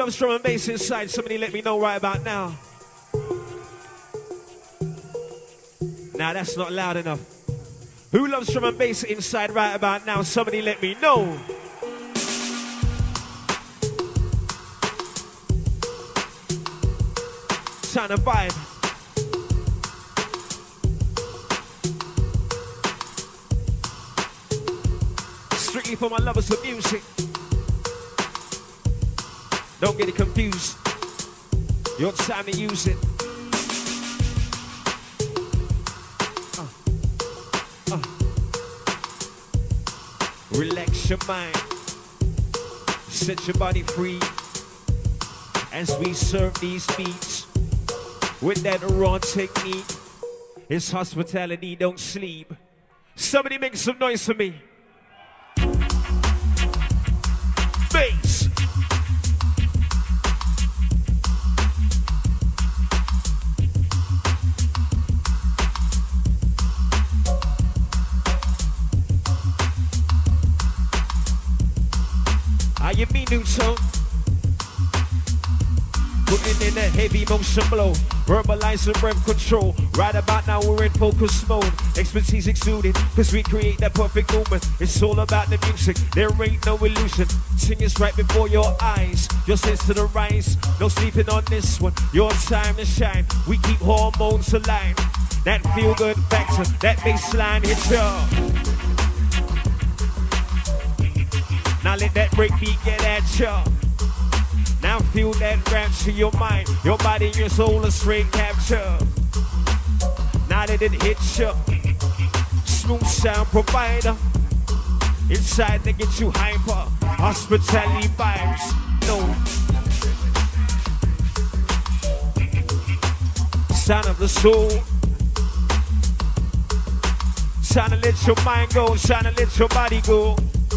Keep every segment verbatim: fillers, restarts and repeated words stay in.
loves drum and bass inside? Somebody let me know right about now. Nah, that's not loud enough. Who loves drum and bass inside right about now? Somebody let me know. Sound of vibe. Strictly for my lovers of music. Don't get it confused. Your time to use it. Uh, uh. Relax your mind. Set your body free. As we serve these beats with that raw technique. It's hospitality, don't sleep. Somebody make some noise for me. Bass. How you mean, new song? Putting in a heavy motion blow, verbalizing breath control. Right about now we're in focus mode. Expertise exuded, cause we create that perfect movement. It's all about the music, there ain't no illusion. Singers right before your eyes, your sense to the rise. No sleeping on this one, your time to shine. We keep hormones aligned. That feel good factor, that baseline hits ya. Now let that breakbeat get at ya. Now feel that rapture your mind, your body, your soul, a straight capture. Now let it hit ya. Smooth sound provider. Inside to get you hyper. Hospitality vibes. No. Sound of the soul. Trying to let your mind go, trying to let your body go.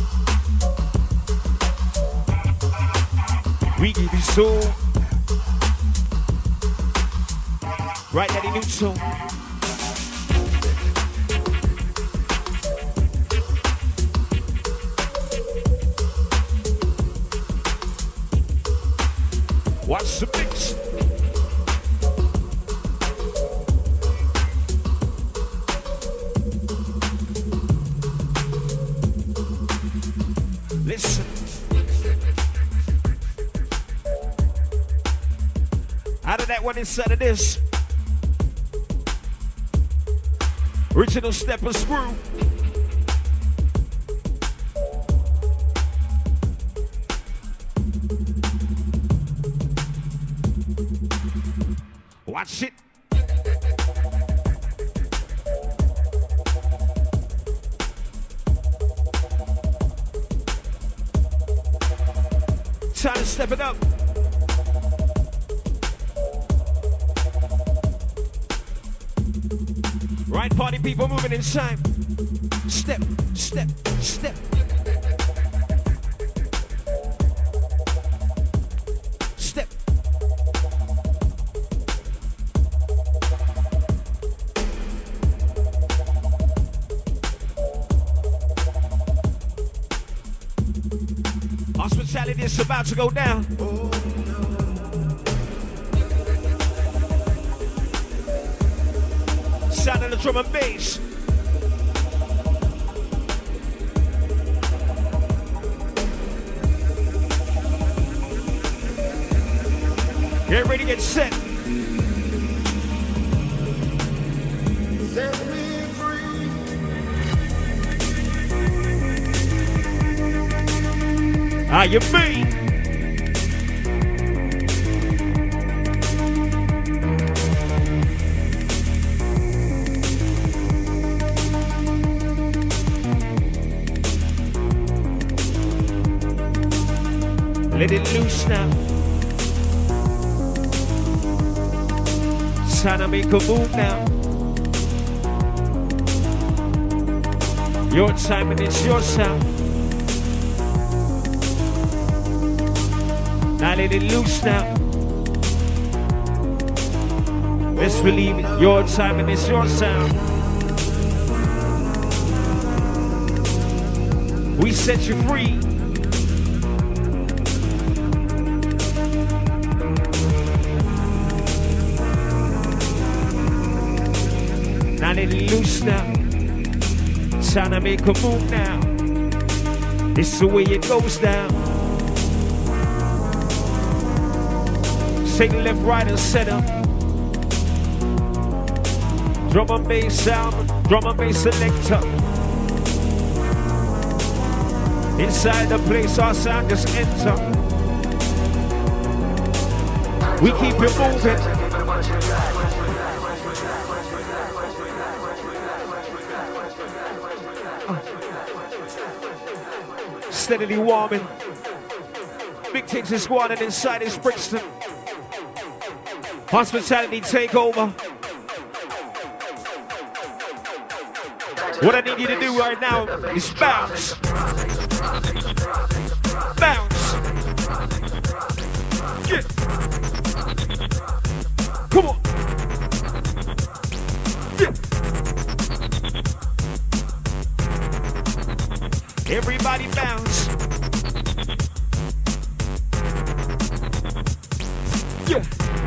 We give you soul. Right, Daddy New Soul. Watch the mix. Listen. Out of that one inside of this. Original stepper screw. Watch it. Time to step it up. Right, party people moving in time. Step, step, step. Step. Hospitality is about to go down. Oh, no. Sound of the drum and bass. Get ready, get set. Set me free. How you mean? Let it loose now. Time to make a move now. Your time and it's your sound. Now let it loose now. Let's believe it. Your time and it's your sound. We set you free. Now let it loose now. Time to make a move now. It's the way it goes down. Take left, right, and center. Drum and bass sound, drum and bass selector. Inside the place, our sound just enter. We keep it moving. Steadily warming. Big things is squatting inside is Brixton. Hospitality takeover. What I need you to do right now is bounce. Bounce. Yeah. Come on. Yeah. Everybody bounce. Yeah.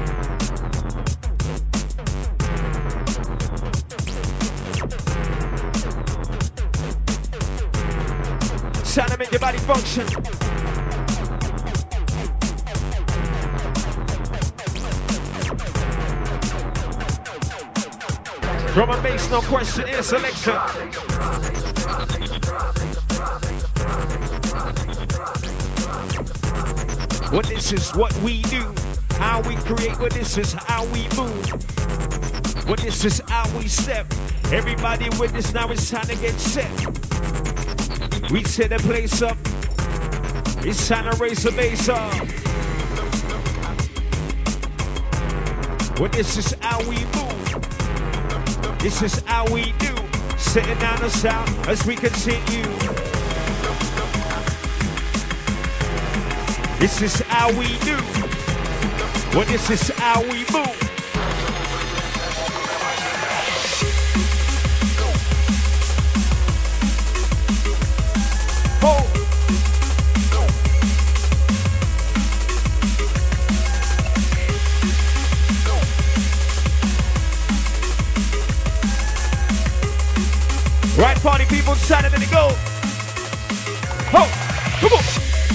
Trying to make your body function. Drum and bass, no question, in selection. Well, this is what we do. How we create, well, this is how we move. Well, this is how we step. Everybody with this, now it's time to get set. We set the place up. It's time to raise the bass up. Well, this is how we move. This is how we do. Setting down the sound as we continue. This is how we do. Well, this is how we move. Right, party people, Saturday to go. Oh, come on.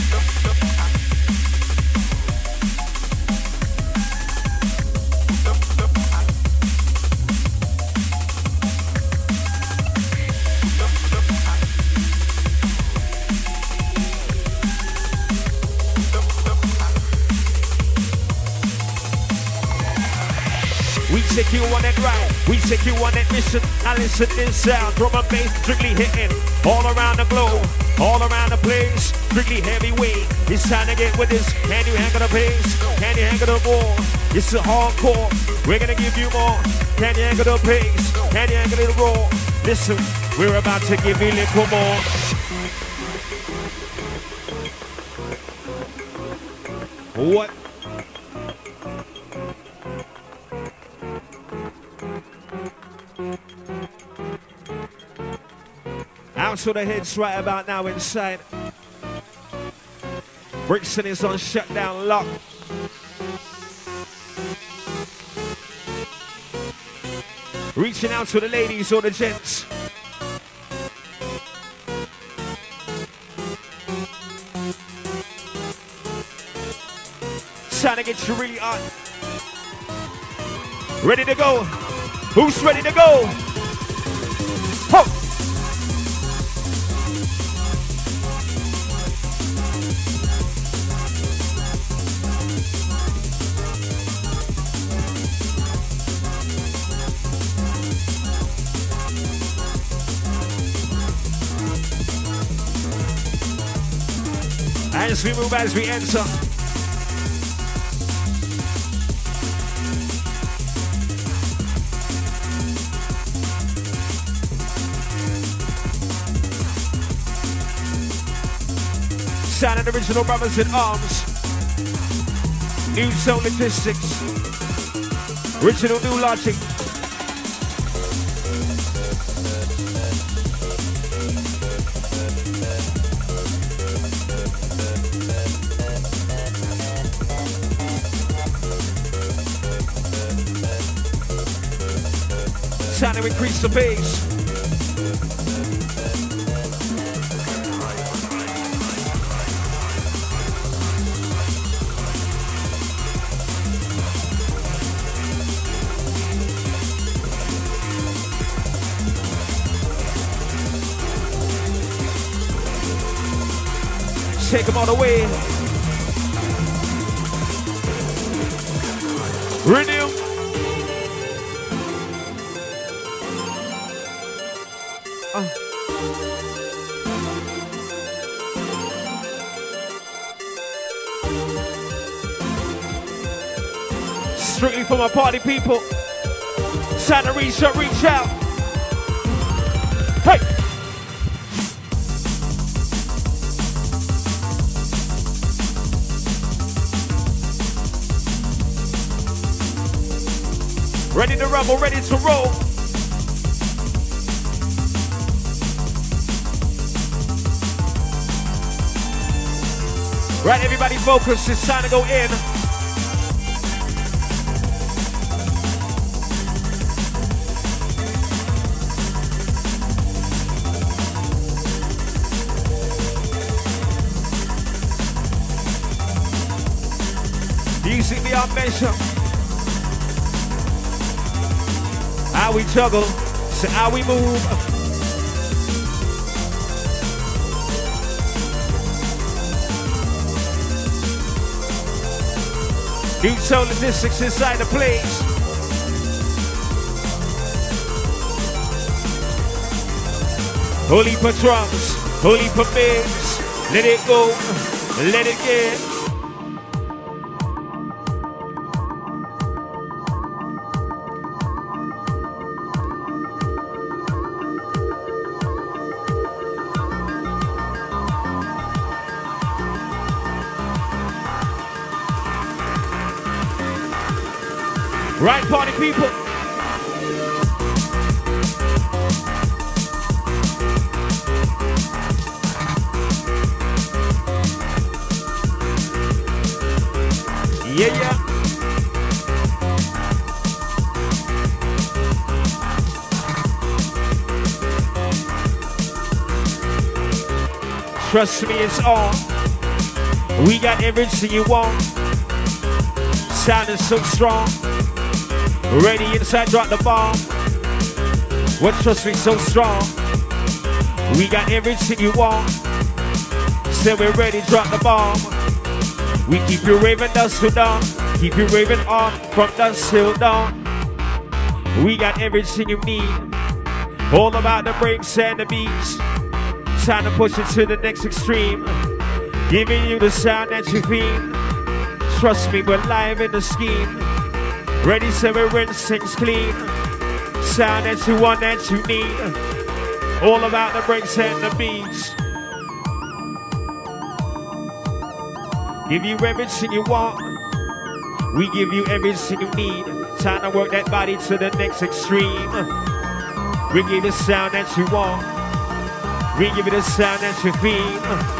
We take you on that ride, we take you on that mission. Now listen to this sound, drum and bass strictly hitting all around the globe, all around the place, strictly heavyweight. It's time to get with this. Can you handle the pace? Can you handle the ball? It's a hardcore, we're gonna give you more. Can you handle the pace? Can you handle the roar? Listen, we're about to give you a little more. What? Out to the heads right about now inside. Brixton is on shutdown lock. Reaching out to the ladies or the gents. Trying to get you really on. Ready to go? Who's ready to go? Ho! As we move, as we enter. Sound and original brothers in arms. New Zone Logistics. Original New Logic. Time to increase the pace. Take them all the way. Renew. Uh. Strictly for my party people. Time to reach out, reach out. Hey! Ready to rumble, ready to roll. Right, everybody focus. It's time to go in. Music beyond measure. How we juggle, so how we move. New soul logistics inside the place. Holy for drums, holy for bids. Let it go, let it get. Right, party people. Yeah, yeah. Trust me, it's on. We got everything you want. Sound is so strong. Ready inside, drop the bomb. What trust me so strong? We got everything you want. Say we're ready, drop the bomb. We keep you raving dusk till dawn. Keep you raving on from dusk till dawn. We got everything you need. All about the breaks and the beats. Time to push it to the next extreme. Giving you the sound that you feel. Trust me, we're live in the scheme. Ready, so we rinse things clean. Sound that you want, that you need. All about the breaks and the beats. Give you everything you want. We give you everything you need. Time to work that body to the next extreme. We give you the sound that you want. We give you the sound that you feel.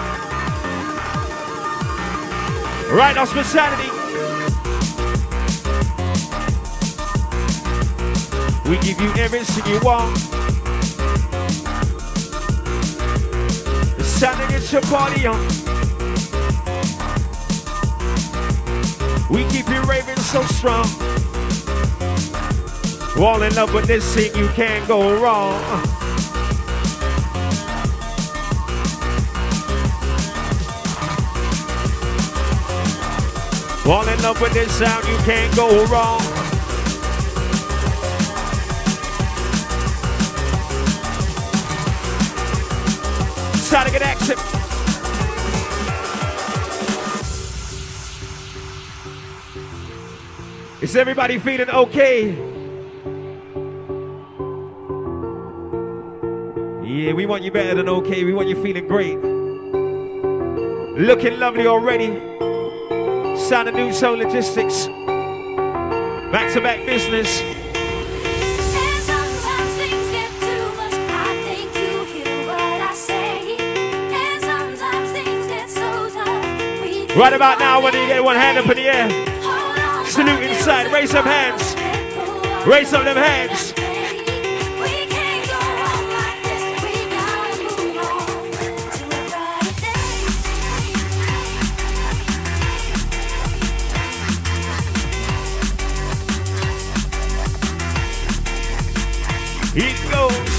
Right, hospitality. We give you everything you want. It's time to get your party on. We keep you raving so strong. All in love with this thing, you can't go wrong. All in love with this sound, you can't go wrong. Try to get active. Is everybody feeling okay? Yeah, we want you better than okay. We want you feeling great. Looking lovely already. Sound of New Soul Logistics. Back-to-back business. Right about now, when you get one hand up in the air, salute inside, raise them hands, raise up them hands. goes.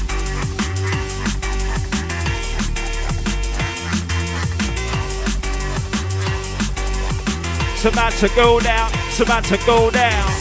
It's about to go down. It's about to go down.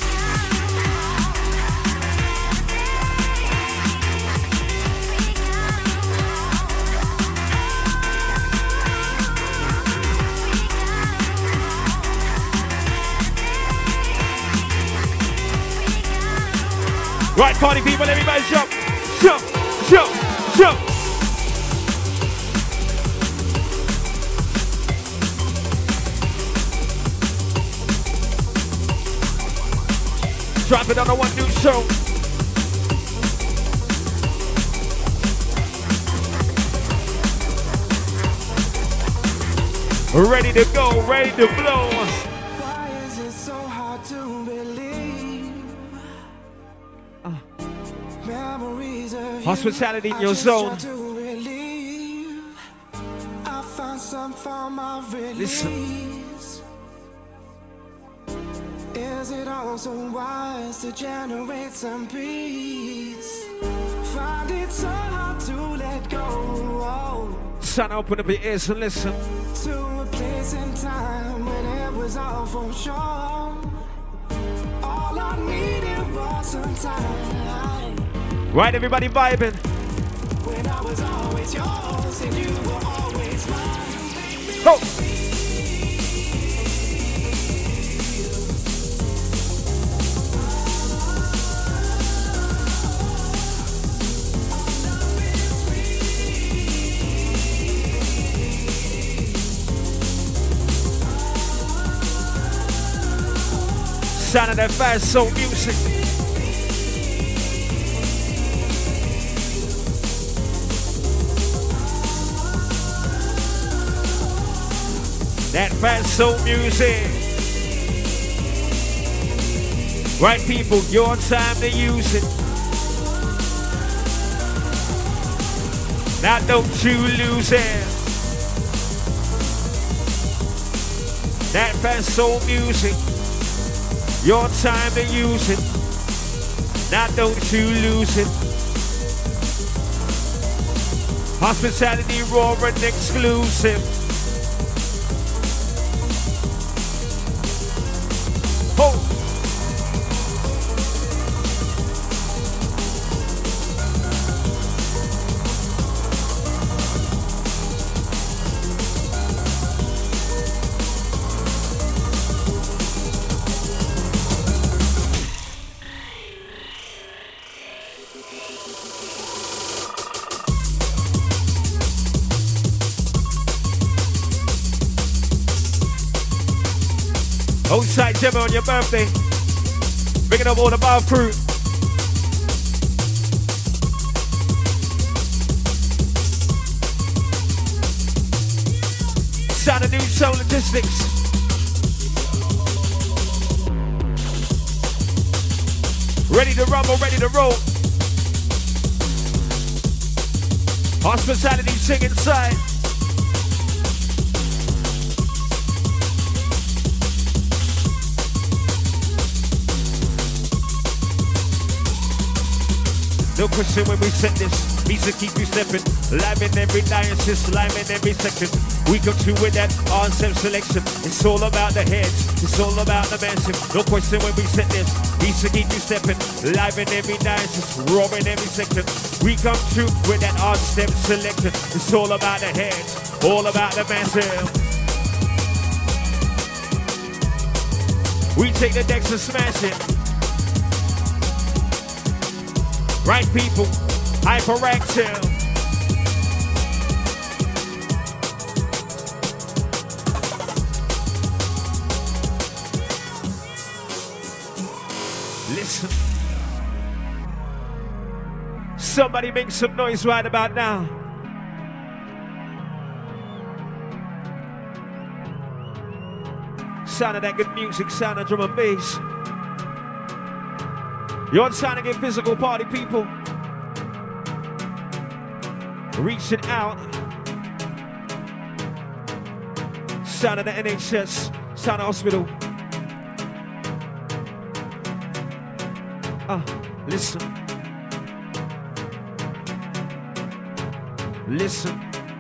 Right, party people, everybody jump, jump, jump, jump. Drop it on the one new show. Ready to go, ready to blow. Why is it so hard to believe? Uh. Memories of Hospitality you, in your zone. I found some form of release. Listen. Is it also wise to generate some peace? Find it so hard to let go. Son, open up your ears and listen. To a place in time when it was all for sure. All I needed was some time. Right, everybody vibing. When I was always yours and you were always mine. Go. Sound of that fast soul music. That fast soul music. Right, people, your time to use it. Now don't you lose it. That fast soul music. Your time to use it. Now don't you lose it. Hospitality raw and exclusive. Oh. Outside Gemma on your birthday. Bringing up all the bar crew. Sound of New Soul Logistics. Ready to rumble, ready to roll. Hospitality sing inside. No question when we set this. Music keep you stepping. Live in every diocese, live in every section. We come through with that on-step selection. It's all about the heads. It's all about the mansion. No question when we set this. Music keep you stepping. Live in every diocese, raw in every section. We come through with that on-step selection. It's all about the heads. All about the mansion. We take the decks and smash it. Right, people, hyperactive. Listen. Somebody make some noise right about now. Sound of that good music, sound of drum and bass. You're trying to get physical, party people. Reach it out. Sound of the N H S, sound of hospital. Ah, uh, listen. Listen.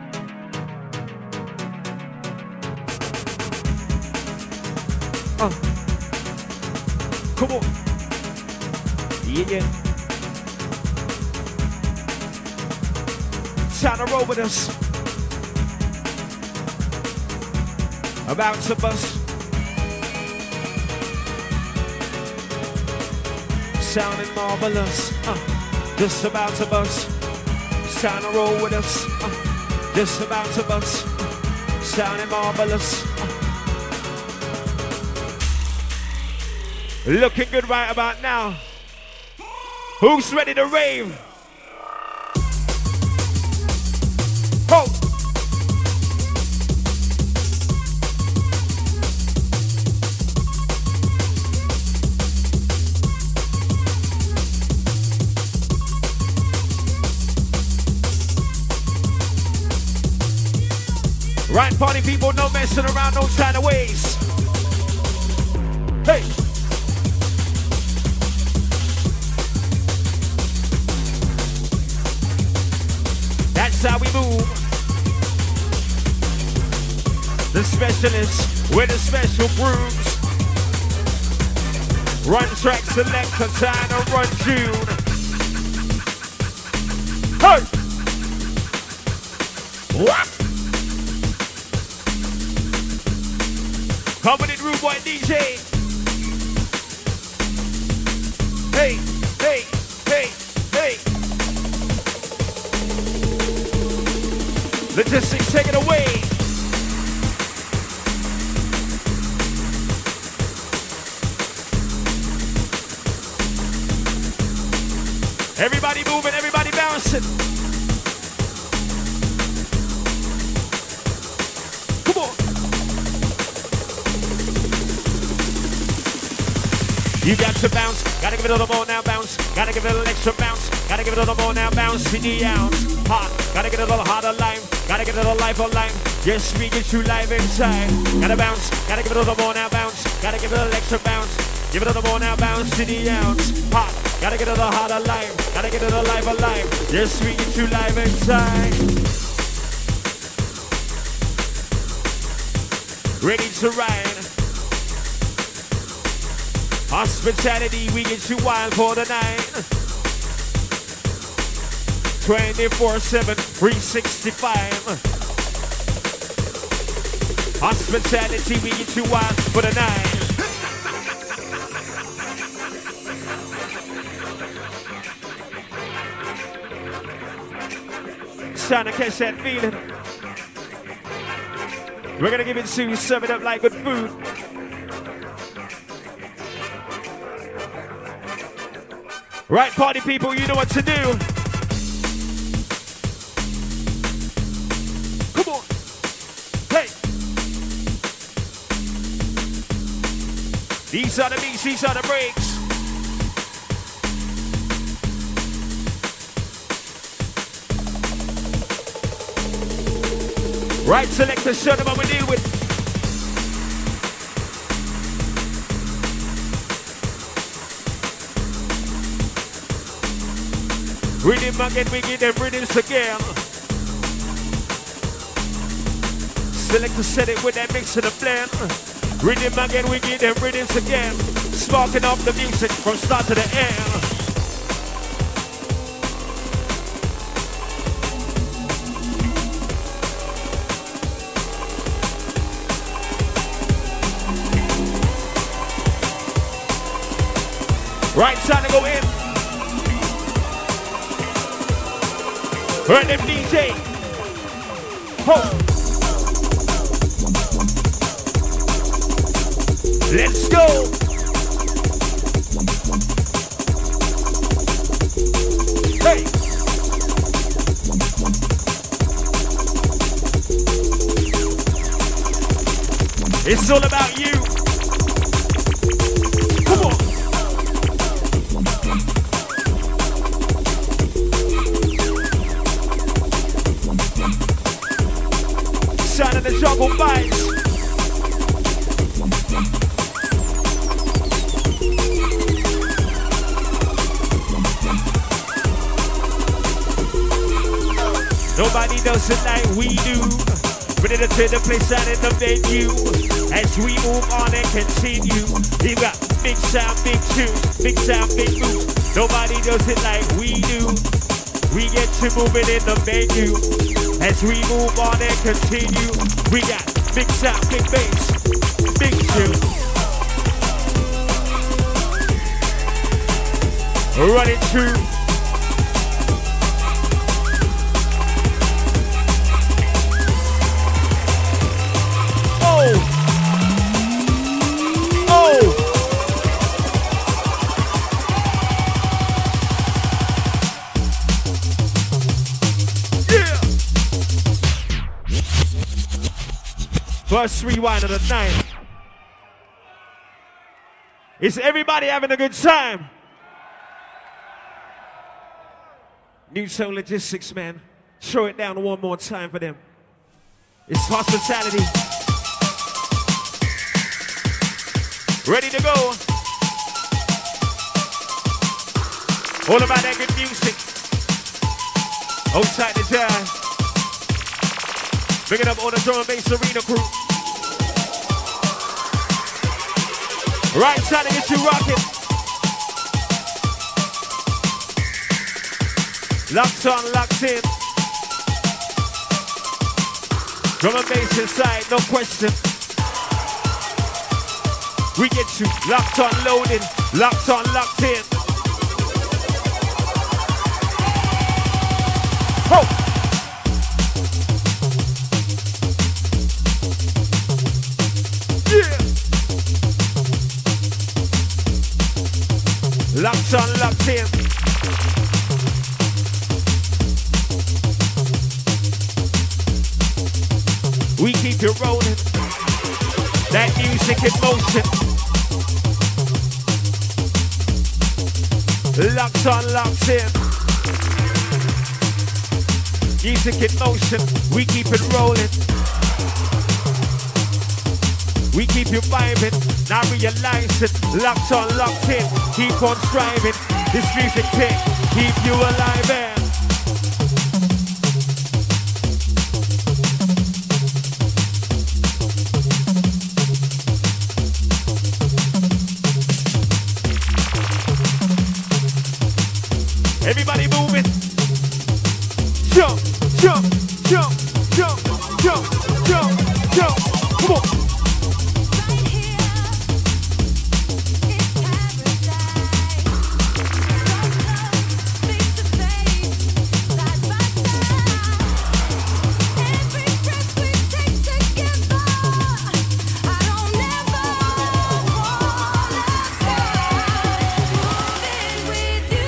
Uh. Come on. Yeah, yeah. Time to roll with us. About to bust. Sounding marvelous. Uh. Just about to bust. It's time to roll with us. Uh. Just about to bust. Uh. Sounding marvelous. Uh. Looking good right about now. Who's ready to rave? Ho! Right, party people, no messing around, no kind of ways. Hey! That's how we move. The specialists with the special grooves. Run track selector, time to run June. Hey! What? Coming in Rude Boy D J. Hey, hey, hey, hey. Logistics, take it away. Everybody moving, everybody bouncing. Come on. You got to bounce, gotta give it a little more now, bounce. Gotta give it a little extra bounce, gotta give it a little more now, bounce in the ounce. Hot, gotta get a little harder lime, gotta get a little life on lime. Yes, we get you live inside. Gotta bounce, gotta give it a little more now, bounce. Gotta give it a little extra bounce, give it a little more now, bounce in the ounce. Hot, gotta get a little harder lime, gotta get a little life on lime. Yes, we get you live inside. Ready to ride. Hospitality, we get you wild for the night. twenty-four seven, three sixty-five. Hospitality, we get you wild for the night. It's time to catch that feeling. We're gonna give it to you, serve it up like good food. Right, party people, you know what to do. Come on. Hey. These are the beats, these are the breaks. Right, selector, show them what we deal with. Rhythm again, we get them rhythms again. Select to set it with that mix of the blend. Rhythm again, we get them rhythms again. Sparking up the music from start to the end. Right, time to go in. Burn them D J. Ho. Let's go. Hey. It's all about you. Come on. Sound of the jungle vibes. Nobody does it like we do. Ready to turn the place out in the venue. As we move on and continue. We got big sound, big tunes, big sound, big moves. Nobody does it like we do. We get to moving in the venue. As we move on and continue. We got big sound, big bass, big tune. Running through. Oh! Oh! Yeah! First rewind of the night. Is everybody having a good time? New Soul Logistics, man. Throw it down one more time for them. It's hospitality. Ready to go. All about that good music. Outside the jazz. Bring it up on the drum and bass arena crew. Right side to get you rocking. Locked on, locked in. Drum and bass inside, no question. We get you locked on, loaded, locked on, locked in. Oh! Yeah! Locked on, locked in. We keep it rolling. That music in motion. Locked on, locked in. Music in motion. We keep it rolling. We keep you vibing. Now realize it. Locked on, locked in. Keep on striving. This music thing keep you alive and everybody moving. Jump, jump, jump, jump, jump, jump, jump. Come on. Right here, it's paradise. So close, face to face, side by side. Every breath we take together, I don't ever wanna stop moving with you.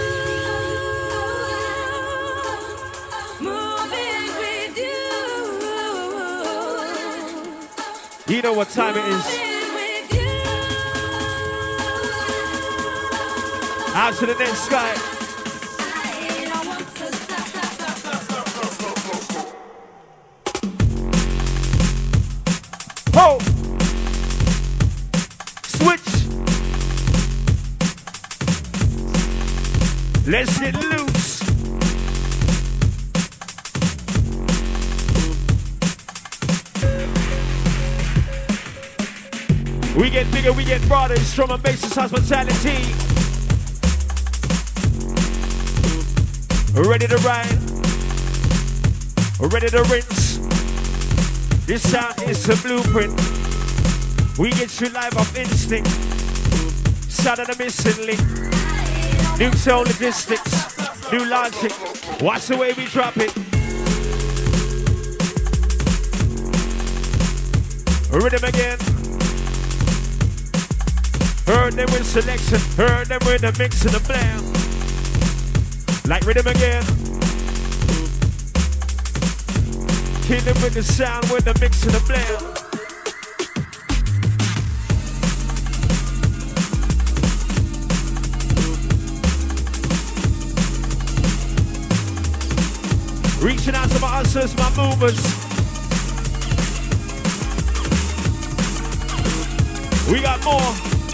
Moving with you. You know what time it is. Moving with you. Out to the next guy. I don't want to stop, stop, stop, stop, stop. Ho! Switch. Let's get loose. We get bigger, we get broader. It's drum and bass, it's hospitality. Ready to ride. Ready to rinse. This sound is a blueprint. We get you live off instinct. Sound of the missing link. New Soul Logistics. New logic. Watch the way we drop it. Rhythm again. Heard them with selection. Heard them with the mix and the blend. Like rhythm again. Kill them with the sound, with the mix and the blend. Reaching out to my hustlers, my movers. We got more.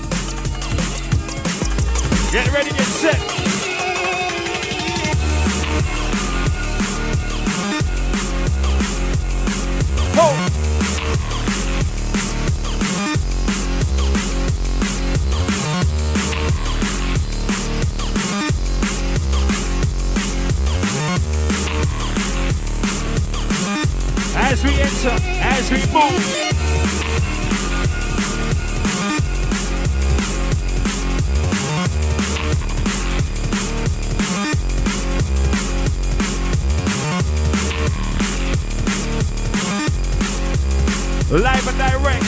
Get ready, get set. As we enter, as we move. Live and direct.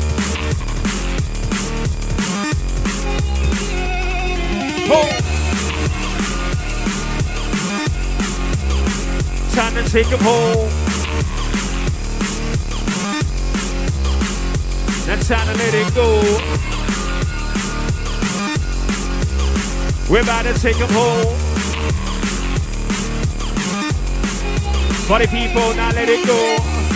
Home. Time to take him home. Now time to let it go. We're about to take him home. Party people, now let it go.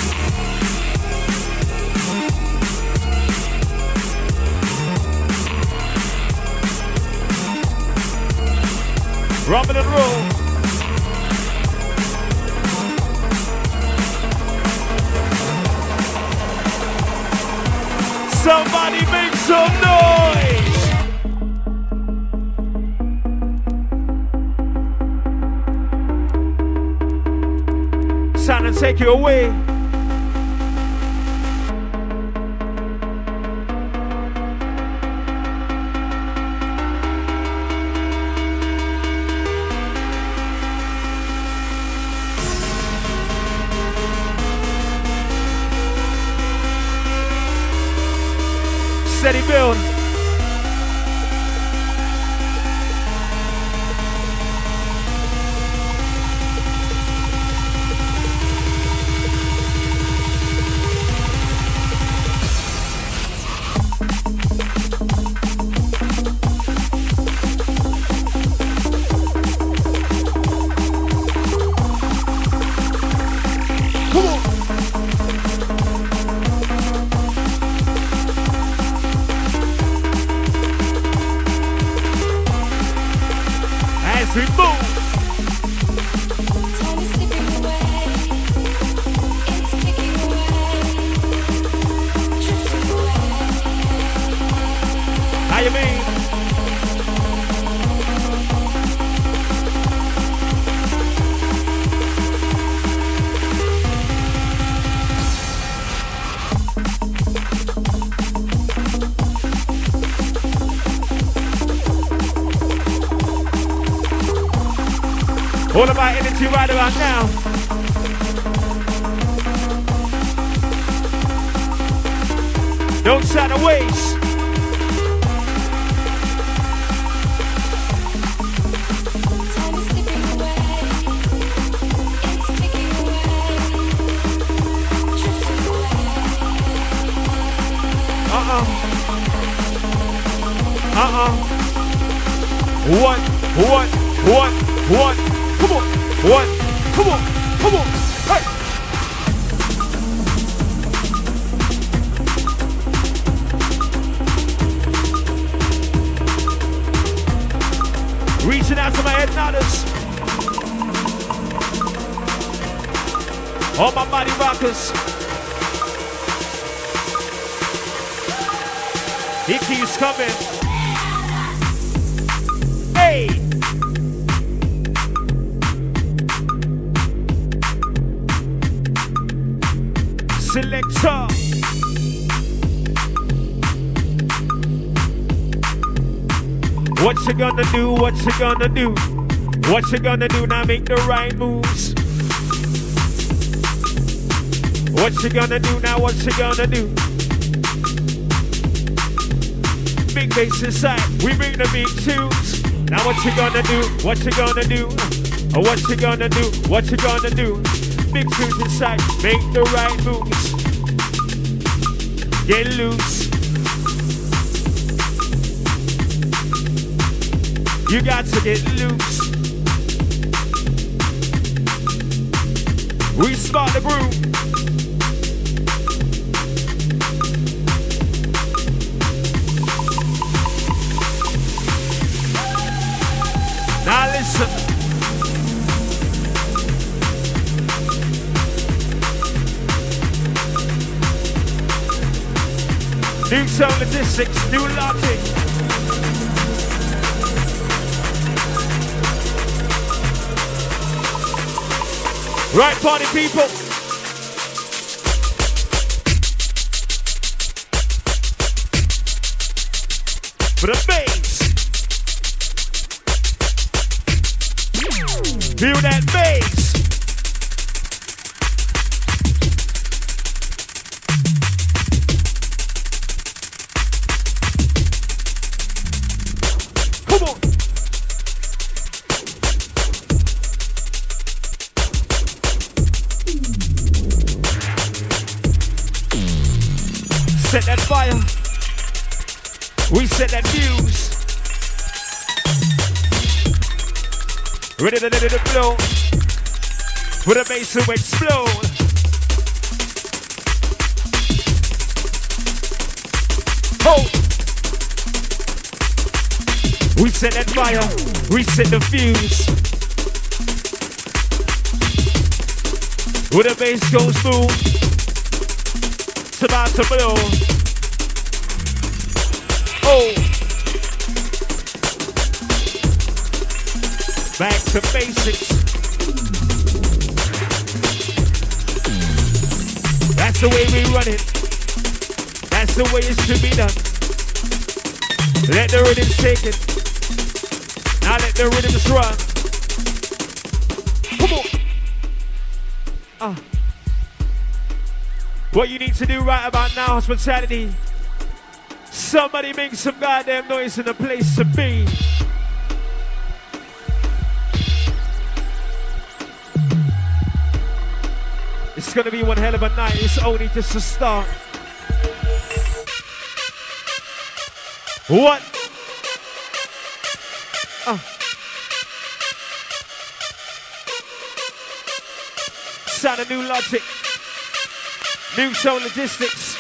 Rumble and roll. Somebody make some noise. Time to take you away. Steady build. We move. Time is slipping away. It's ticking away. Drifting away. How you mean? All about energy right about now. Don't try to waste. Time is slipping away. It's ticking away. Drifting away. Uh-uh. Uh-uh. What? What? What? What? Come on, what? Come on, come on, hey! Reaching out to my head nodders. All my body rockers. He keeps coming. Hey! Selector. What you gonna do? What you gonna do? What you gonna do now? Make the right moves. What you gonna do now? What you gonna do? Big bass inside, we bring the big tunes. Now what you gonna do? What you gonna do? What you gonna do? What you gonna do? Big tunes inside, make the right moves. Get loose. You got to get loose. We spot the groove. Now listen. New tone logistics, new logic. Right, party people. For the bass. Feel that bass. Come on. Set that fire. We set that fuse. Ready to let it blow. For the bass to explode. Oh. We set that fire. We set the fuse. Where the bass goes through. It's about to blow. Oh. Back to basics. That's the way we run it. That's the way it should be done. Let the rhythm take it. Now let the rhythms run. Come on. Uh. What you need to do right about now, hospitality. Somebody make some goddamn noise in the place to be. It's gonna be one hell of a night. It's only just a start. What? Uh. Sound of new logic. New show logistics.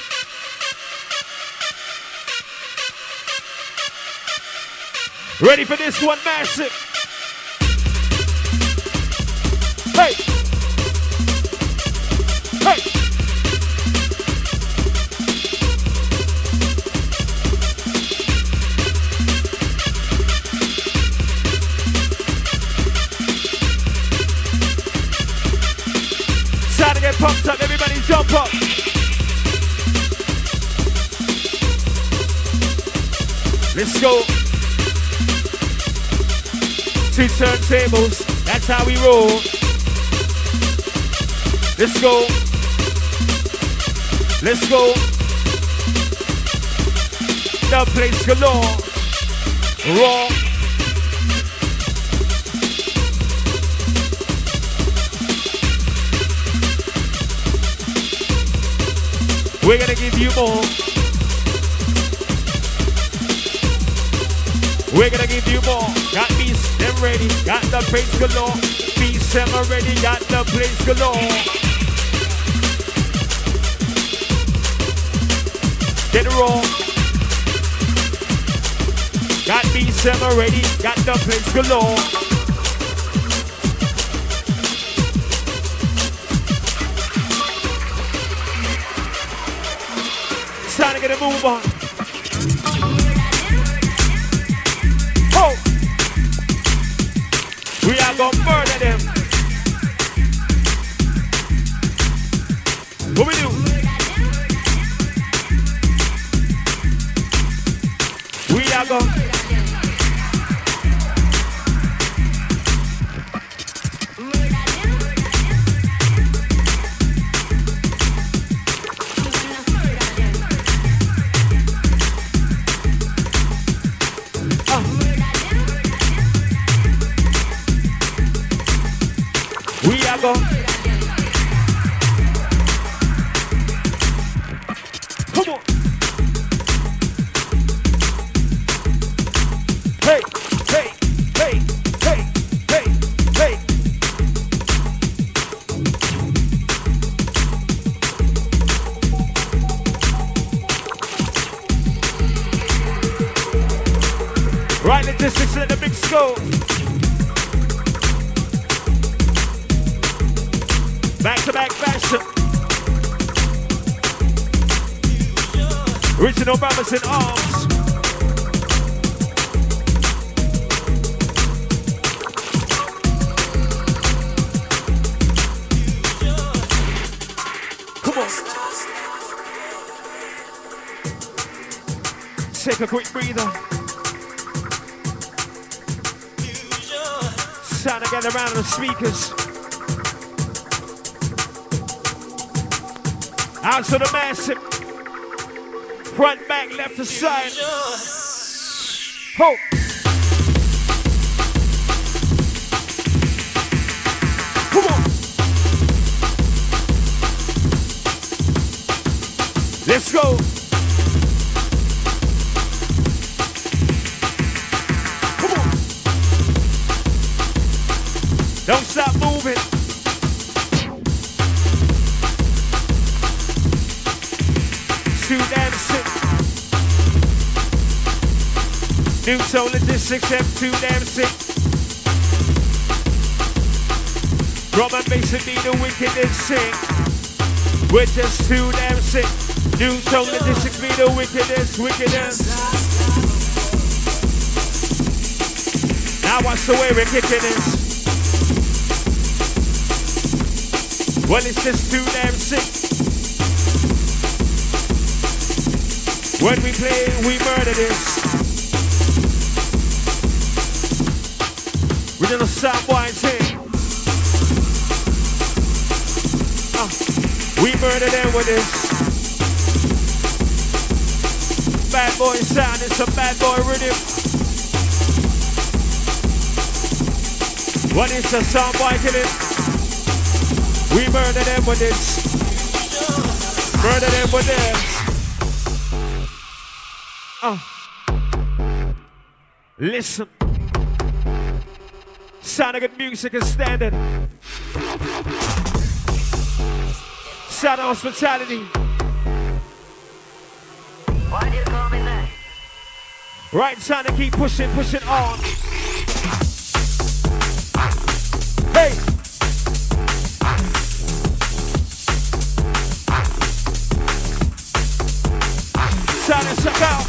Ready for this one, massive. Hey. Hey. Time to get pumped up, everybody jump up. Let's go. Two turntables, that's how we roll. Let's go. Let's go. The place galore. Raw. We're gonna give you more. We're gonna give you more. Got beats, them ready. Got the place galore. Beats, them already. Got the place galore. Get raw. Got beats, them already. Got the place galore. It's time to get a move on. Oh! We are gonna murder them. What we do? We are gonna... Go. Come on. Hey, hey, hey, hey, hey, hey. Right, logistics, let the mix go. Back-to-back fashion. Original Mamas in arms. Come on. Take a quick breather. Sound to get around the speakers. Out to the massive. Front, back, left to side. Hope. Come on. Let's go. Come on. Don't stop moving. Too damn sick. New Soul Logistics, M too damn sick. Drum and bass and be the wickedest sing. We're just too damn sick. New Soul Logistics be the wickedest, wickedest. Now watch the way we're kicking this. Well, it's just too damn sick. When we play, we murder this. We're gonna stop winding. Uh, we murder them with this. Bad boy sound, it's a bad boy rhythm. When it's a sound boy killing, we murder them with this. Murder them with this. Uh, listen. Sound of good music is standard. Sound of hospitality. Why do you call me that? Right time to keep pushing, pushing on. Hey! Sound and check out.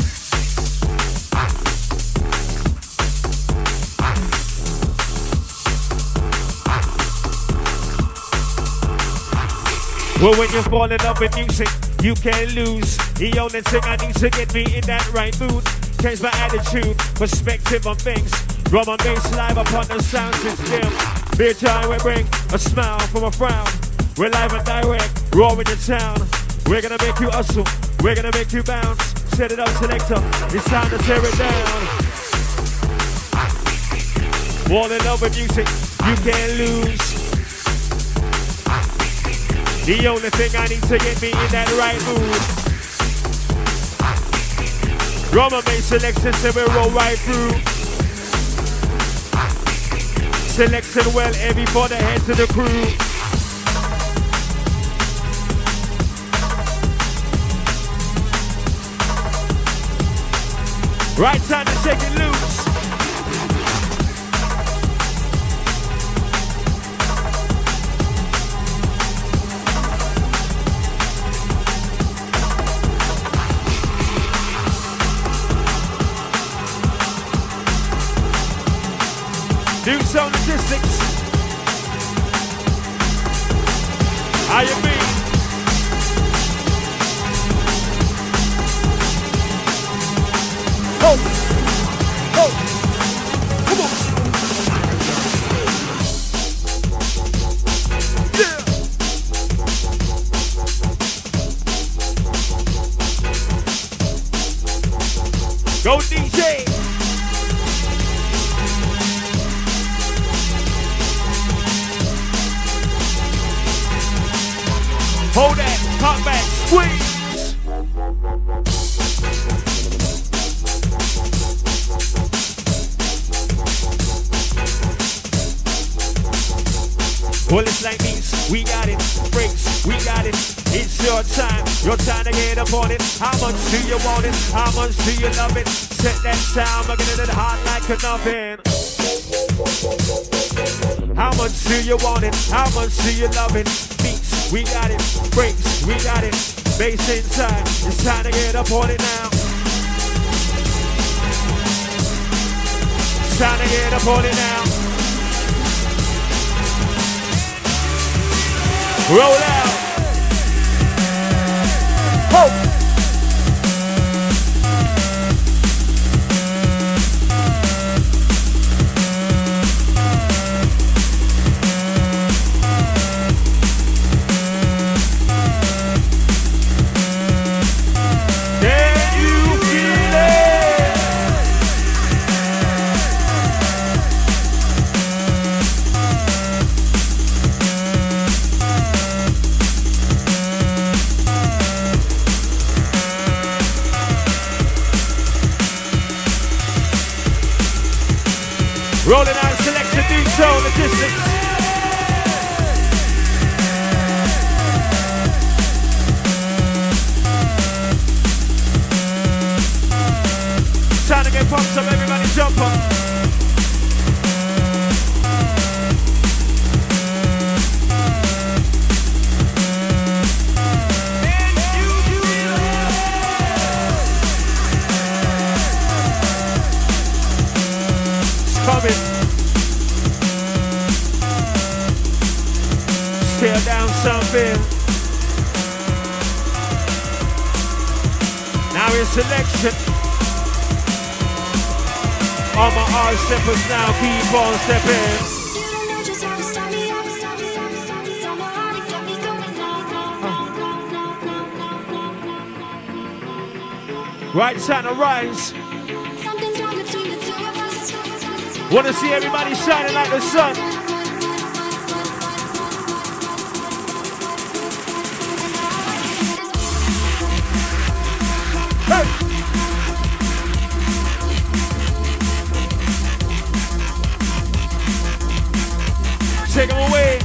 Well, when you fall in love with music, you can't lose. The only thing I need to get me in that right mood. Change my attitude, perspective on things. Drum and bass live upon the sound system. Beer time we bring a smile from a frown. We're live and direct, raw in the town. We're gonna make you hustle, we're gonna make you bounce. Set it up, selector, it's time to tear it down. Fall in love with music, you can't lose. The only thing I need to get me in that right mood. Drum and bass selection, so we roll right through. Selection well heavy for the heads of the crew. Right time to shake it loose. New Soul Logistics. How you mean? Oh, oh, come on. Yeah. Go D J. Hold that, pop back, squeeze. Well, it's like these, we got it, breaks, we got it. It's your time, your time to get up on it. How much do you want it? How much do you love it? Set that sound, making it hot like an oven. How much do you want it? How much do you love it? Beats, we got it. Breaks, we got it. Bass inside, it's time to get up on it now. It's time to get up on it now. Roll out. Hope. soul, the distance. Time to get pumped up, everybody jump up. Coming. Tear down something. Now in selection. All my art steppers now keep on stepping. Right side to rise. Wanna see everybody shining like the sun. Hey. Take them away.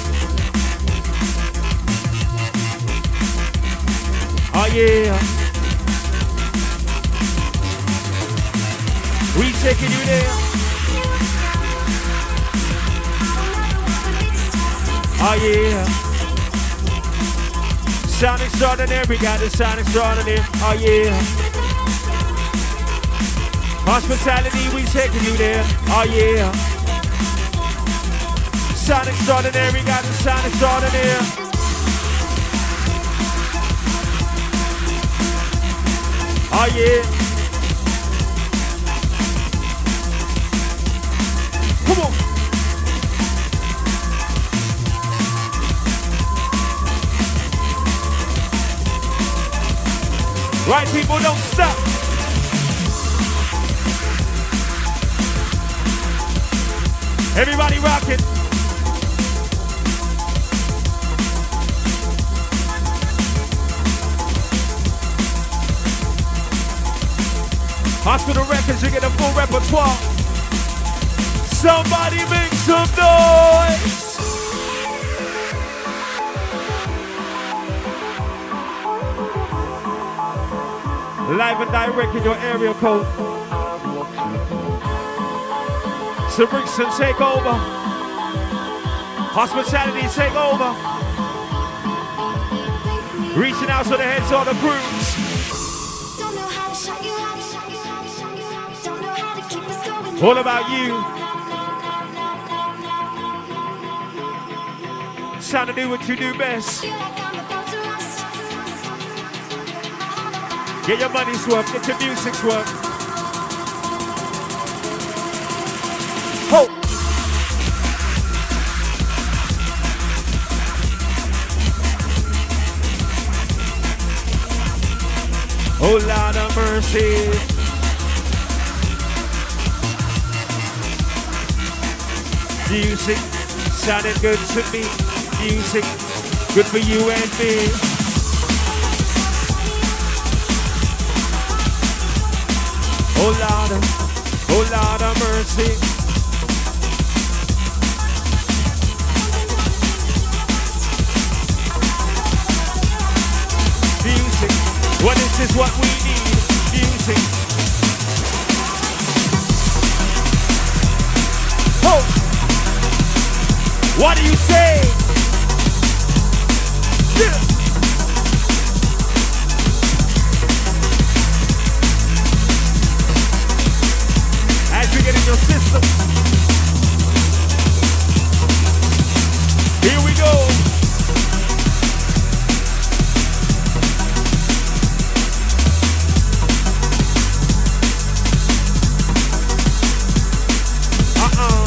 Oh yeah. We taking you there. Oh yeah. Sound extraordinary, we got the sound extraordinary. Oh yeah. Hospitality, we taking you there. Oh yeah. Sound extraordinary, we got the sound extraordinary. Oh yeah. Come on. Right, people, don't stop. Everybody rocking. Hospital Records, you get a full repertoire. Somebody make some noise. Live and direct in your area code. Sir Brixton, take over. Hospitality, take over. Reaching out to the heads of the crews. All about you. It's time to do what you do best. Get your money's worth, get your music's worth. Ho! Oh, Lord of mercy. Music sounded good to me. Music good for you and me. Oh Lord, oh Lord of mercy. Music, what is this what we need? Music. Oh, what do you say? Yeah. Get in your system. Here we go. Uh-uh.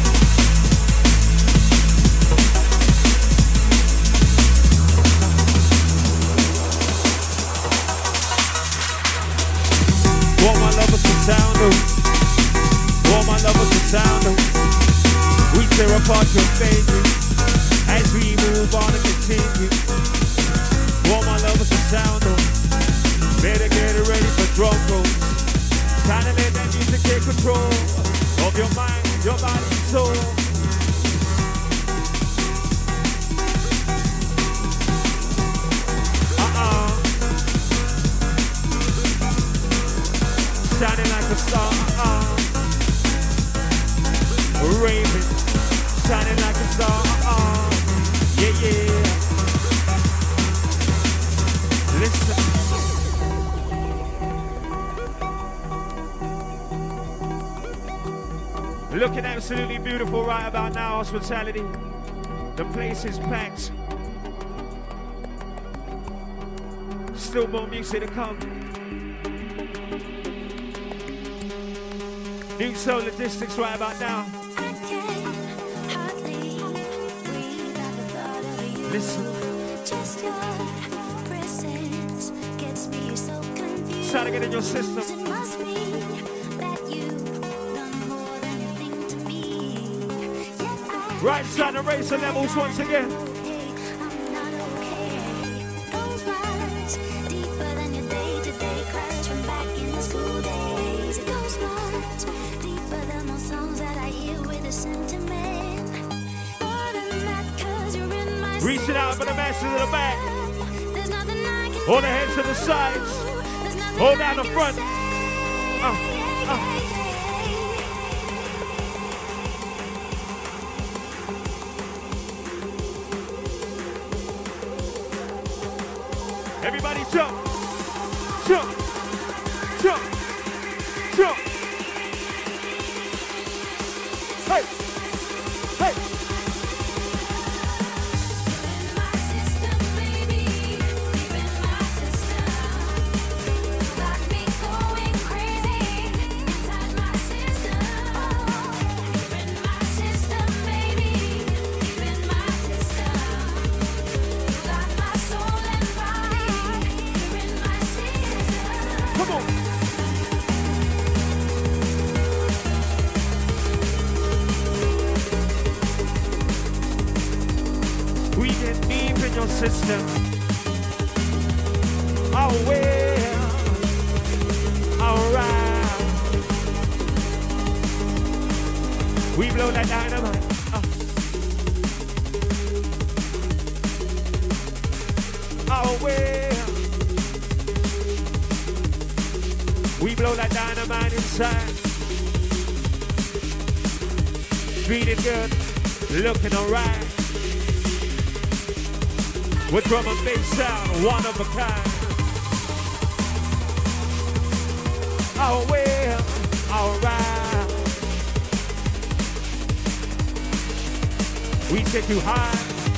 Want my lovers to sound of. All my lovers to sound of. We tear apart your favorite as we move on and continue. All my lovers to sound of. Better get ready for drum rolls. Time to let that music take control of your mind, your body, and soul. Looking absolutely beautiful right about now, hospitality. The place is packed. Still more music to come. New Soul Logistics right about now. I can hardly breathe at the thought of you. Listen. Just your presence gets me so confused. Try to get in your system. It must mean that you've done more than you think to me. Yet I Right side and raise the levels once again. okay, I'm not okay. Those lies deeper than your day-to-day crash from back in the school days. It goes much deeper than those songs that I hear with a sentiment. More than that, 'cause you're in my Reaching out for the masses of the back. system. There's nothing I can All the heads to the sides. There's nothing Hold I down the can front. say. Uh, uh. Everybody jump. Jump. Jump. Jump. Hey. Hey. My system, baby, deep in my system. Got me going crazy inside my system. Deep in my system, baby, deep in my system. Got my soul and body here in my system. Come on. We get deep in your system. Oh, well. All right. We blow that dynamite. Uh. Oh, well. We blow that dynamite inside. Feeling good. Looking alright. With drum and bass sound, one of a kind. Oh well, alright. We take you high.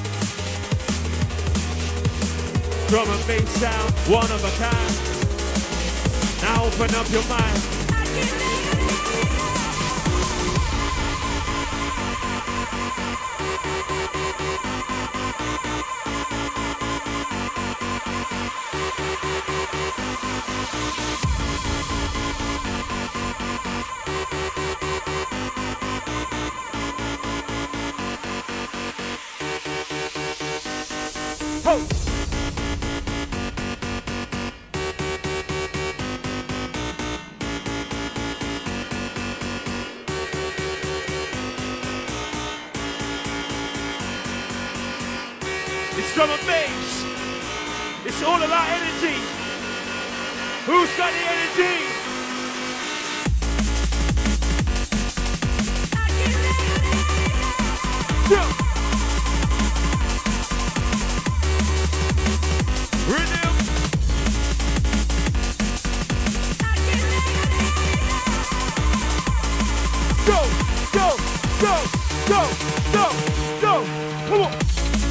Drum and bass sound, one of a kind. Now open up your mind. Ho! It's drum and bass. It's all about energy. Who's got the energy? Jump. Rhythm. Go, go, go, go, go, go. Come on.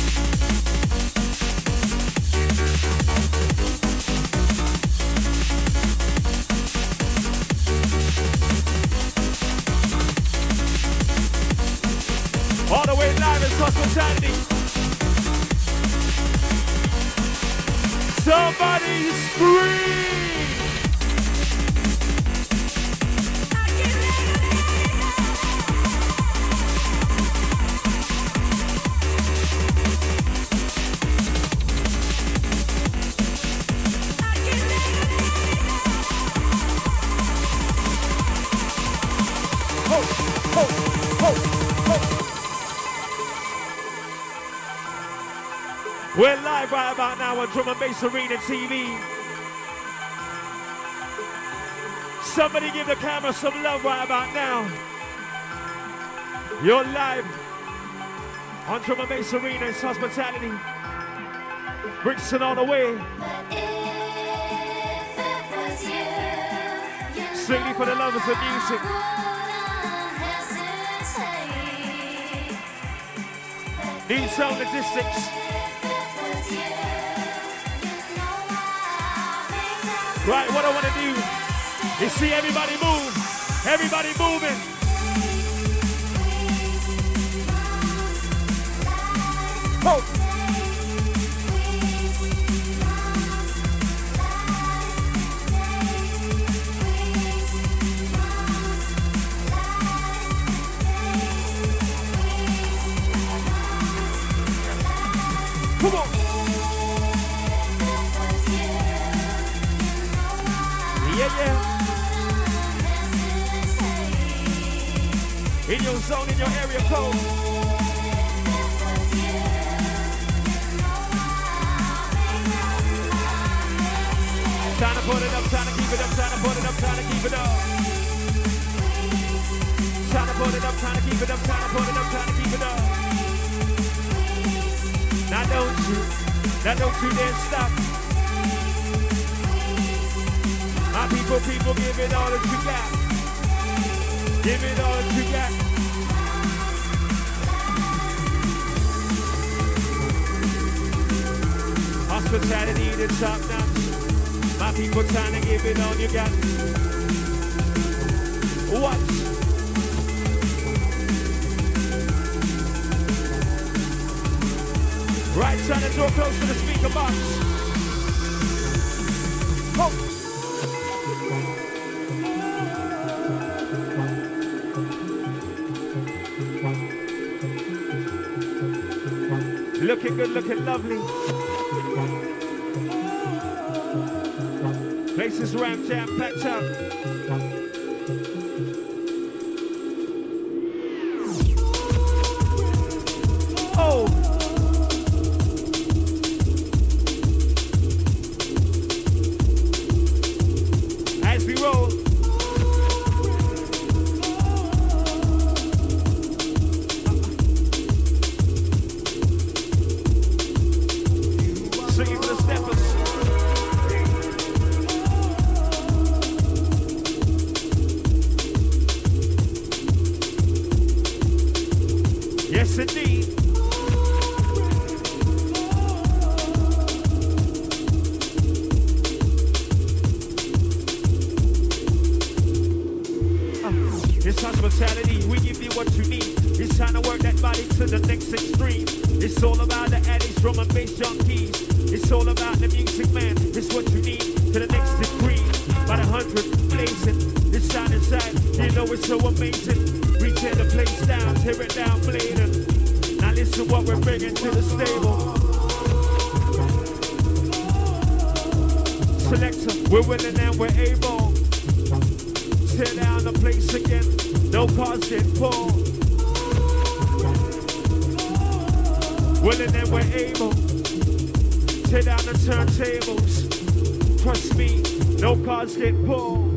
All the way live in hospitality. Somebody scream! Ho, ho, ho, ho. We're live right about now on Drum and Bass Arena T V. Somebody give the camera some love right about now. You're live on Drum and Bass Arena. It's hospitality. Brixton all the way. Strictly for the lovers of music. New Sound Logistics. Right, what I want to do is see everybody move. Everybody moving. Oh. Come on. Yeah, yeah. In your zone, in your area code. Trying to put it up, trying to keep it up, trying to put it up, trying to keep it up. Trying to put it up, trying to keep it up, trying to put it up, trying to keep it up. Now don't you, now don't you dare stop. My people, people, give it all that you got. Give it all that you got. Hospitality, the top notch. My people trying to give it all you got. Watch. Right, trying to draw close to the speaker box. Oh. Looking good, looking lovely. Places ram jam packed up. Oh. As we roll. Singing for the steppers. Yes, indeed. It's hospitality, we give you what you need. It's time to work that body to the next extreme. It's all about the addicts, drum and bass junkies. It's all about the music, man. It's what you need to the next degree. By the hundred, blazing, this side inside. You know it's so amazing. We tear the place down, tear it down, bleeding. Now listen what we're bringing to the stable. Selector, we're willing and we're able. Tear down the place again, no cars get full. Willing and we're able. Tear down the turntables. Trust me, no cars get pulled.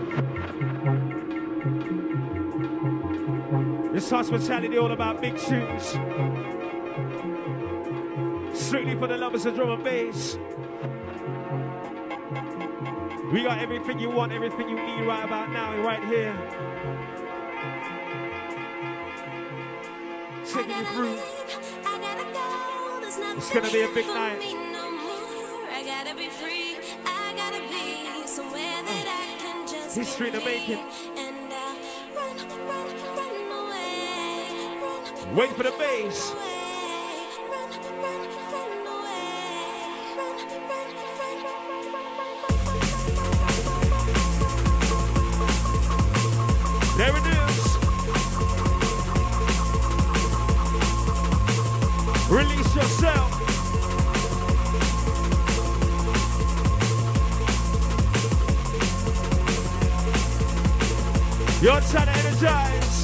This hospitality all about big tunes. Strictly for the lovers of drum and bass. We got everything you want, everything you need right about now and right here. Taking you through. It's gonna be a big night. I gotta be free. I gotta be somewhere that I can just History to make it. And uh, run, run, run away. Run, Wait for the bass. away. Run, run, run away. Run, run, There it is. Release yourself. You're trying to energize.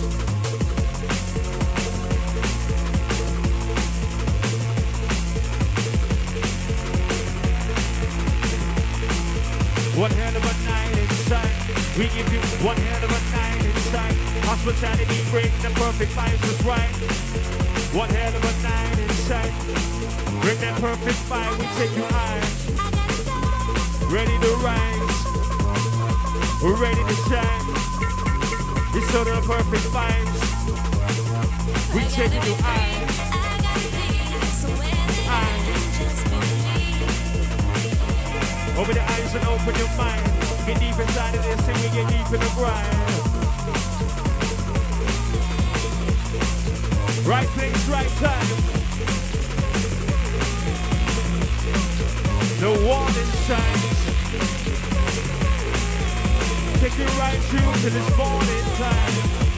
One hell of a night inside. We give you one hell of a night inside. Hospitality bring the perfect vibes just right. One hell of a night inside. Bring that perfect vibe, we take you high. Ready to rise. We're ready to shine. It's sort of the perfect vibes. We taking you high. ears and open your mind. Get deep inside of this and we get deep in the grind. Right place, right time. The warning signs. Take it right through till it's morning time.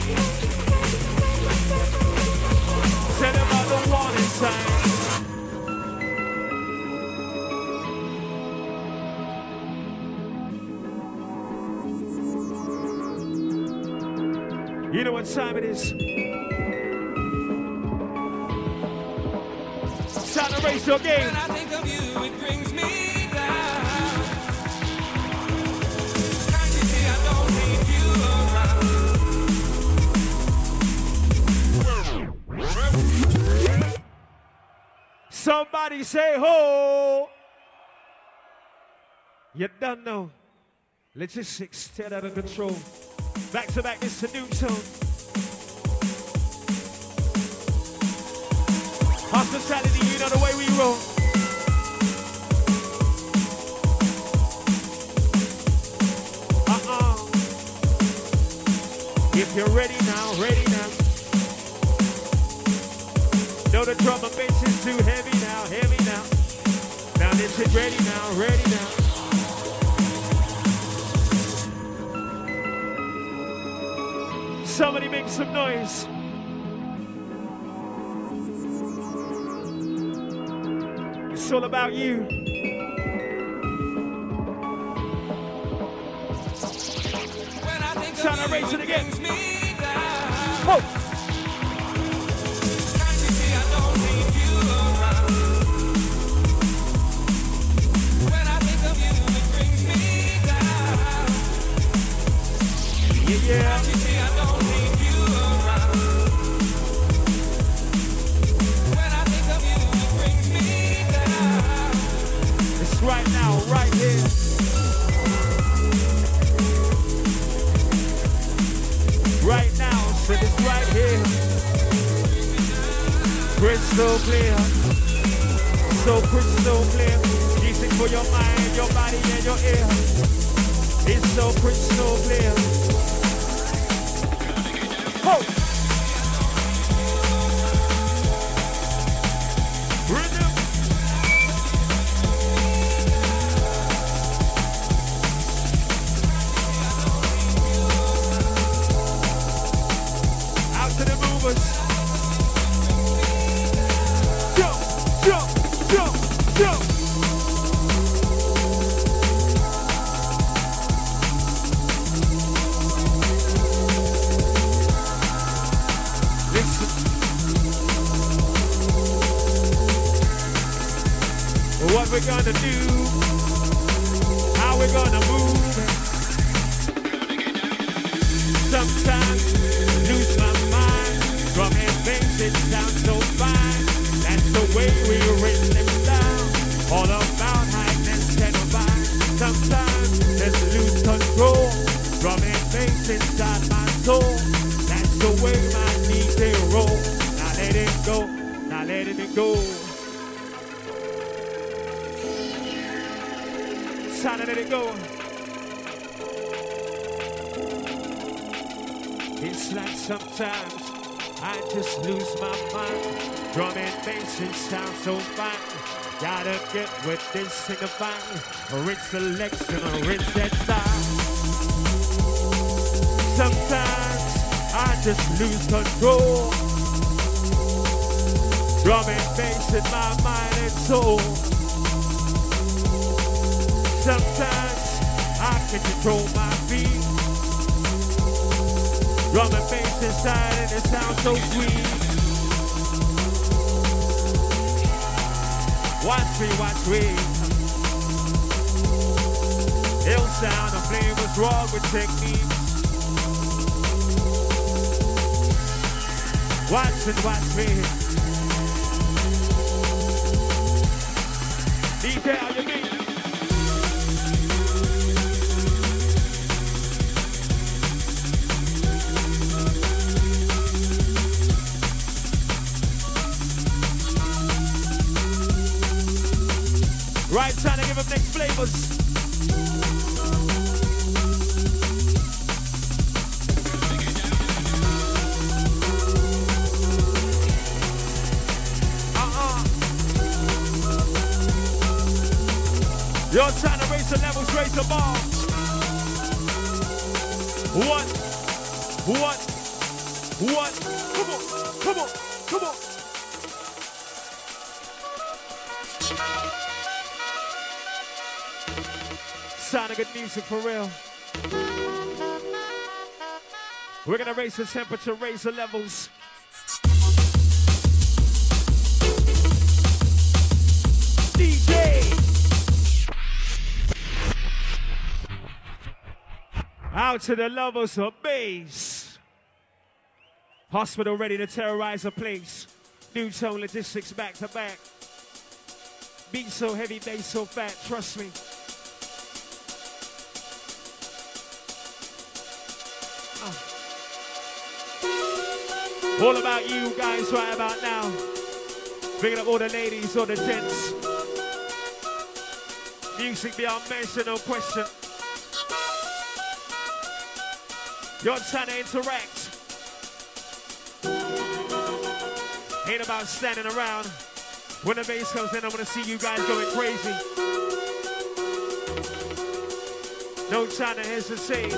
Tell them about the warning signs. You know what time it is? It's time to race your game. When I think of you, it brings me down. Can't you see I don't need you around? Somebody say ho. You don't know. Logistics stayed out of control. Back to back, it's a new tone. Hospitality, you know the way we roll. Uh-uh. If you're ready now, ready now. Know the drum and bass is too heavy now, heavy now. Now this is ready now, ready now. Somebody make some noise. It's all about you. When I think Time of to you, raise it it again. brings me down. Whoa. Can't you see I don't need you around? When I think of you, it brings me down. Yeah, yeah. Can't you see I don't need you around? When I think of you, it brings me down. It's right now, right here. Right now, so it's right here. Crystal clear. So crystal clear. Music for your mind, your body, and your ear. It's so crystal clear. Ho! Rhythm. Out to the movers. Jump, jump, jump, jump. Listen. What we're gonna do, how we're gonna move. Sometimes lose my mind, drum and bass, it sounds so fine. That's the way we raise them down, all about highness and divine. Sometimes let's lose control, drum and bass inside my soul. That's the way my D J roll. Now let it go, now let it go. Time to let it go. It's like sometimes I just lose my mind. Drum and bass, it sounds so fine. Gotta get with this in the fine. Rich selection, or rich that style. Sometimes I just lose control. Drum and bass in my mind and soul. Sometimes I can control my feet. Drum and bass inside and it sounds so sweet. Watch me, watch me. Ill sound of flavors wrong with techniques. Watch and watch me. Detail you mean. Right, trying to give them next flavors. You're trying to raise the levels, raise the bar. What? What? What? Come on, come on, come on. Sound of good music for real. We're gonna raise the temperature, raise the levels. D J! Out to the levels of bass. Hospital ready to terrorize a place. New tone logistics back to back. Beat so heavy, bass so fat, trust me. All about you guys right about now. Bringing up all the ladies, all the gents. Music beyond mention, no question. You're trying to interact. Ain't about standing around. When the bass comes in, I want to see you guys going crazy. No time to hesitate.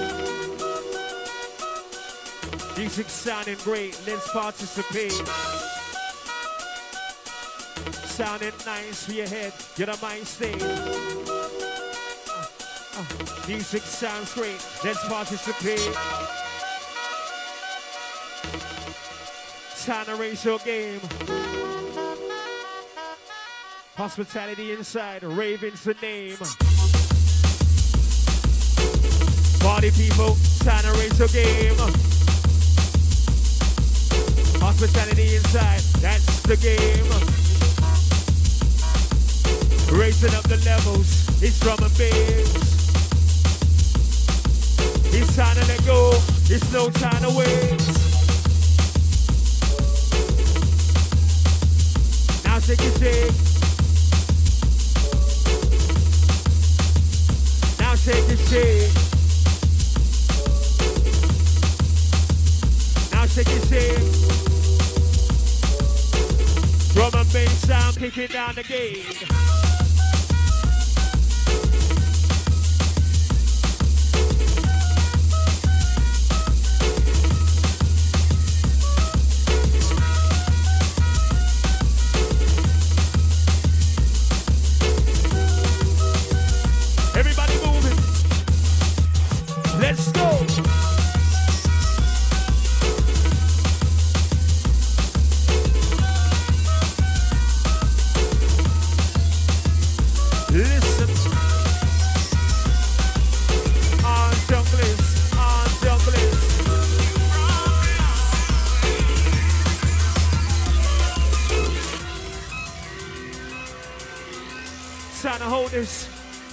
Music sounding great, let's participate. Sounding nice for your head, you're the mind state. Uh, uh, music sounds great, let's participate. Time to raise your game. Hospitality inside, Raven's the name. Party people, time to raise your game. Hospitality inside, that's the game. Raising up the levels, it's drum and bass. It's time to let go, it's no time to waste. Now shake it, shake. Now shake it, shake. Now shake it, shake. Drum and bass sound kicking down the gate. Everybody moving. Let's go. Listen, on junglers, on junglers. Trying to hold this.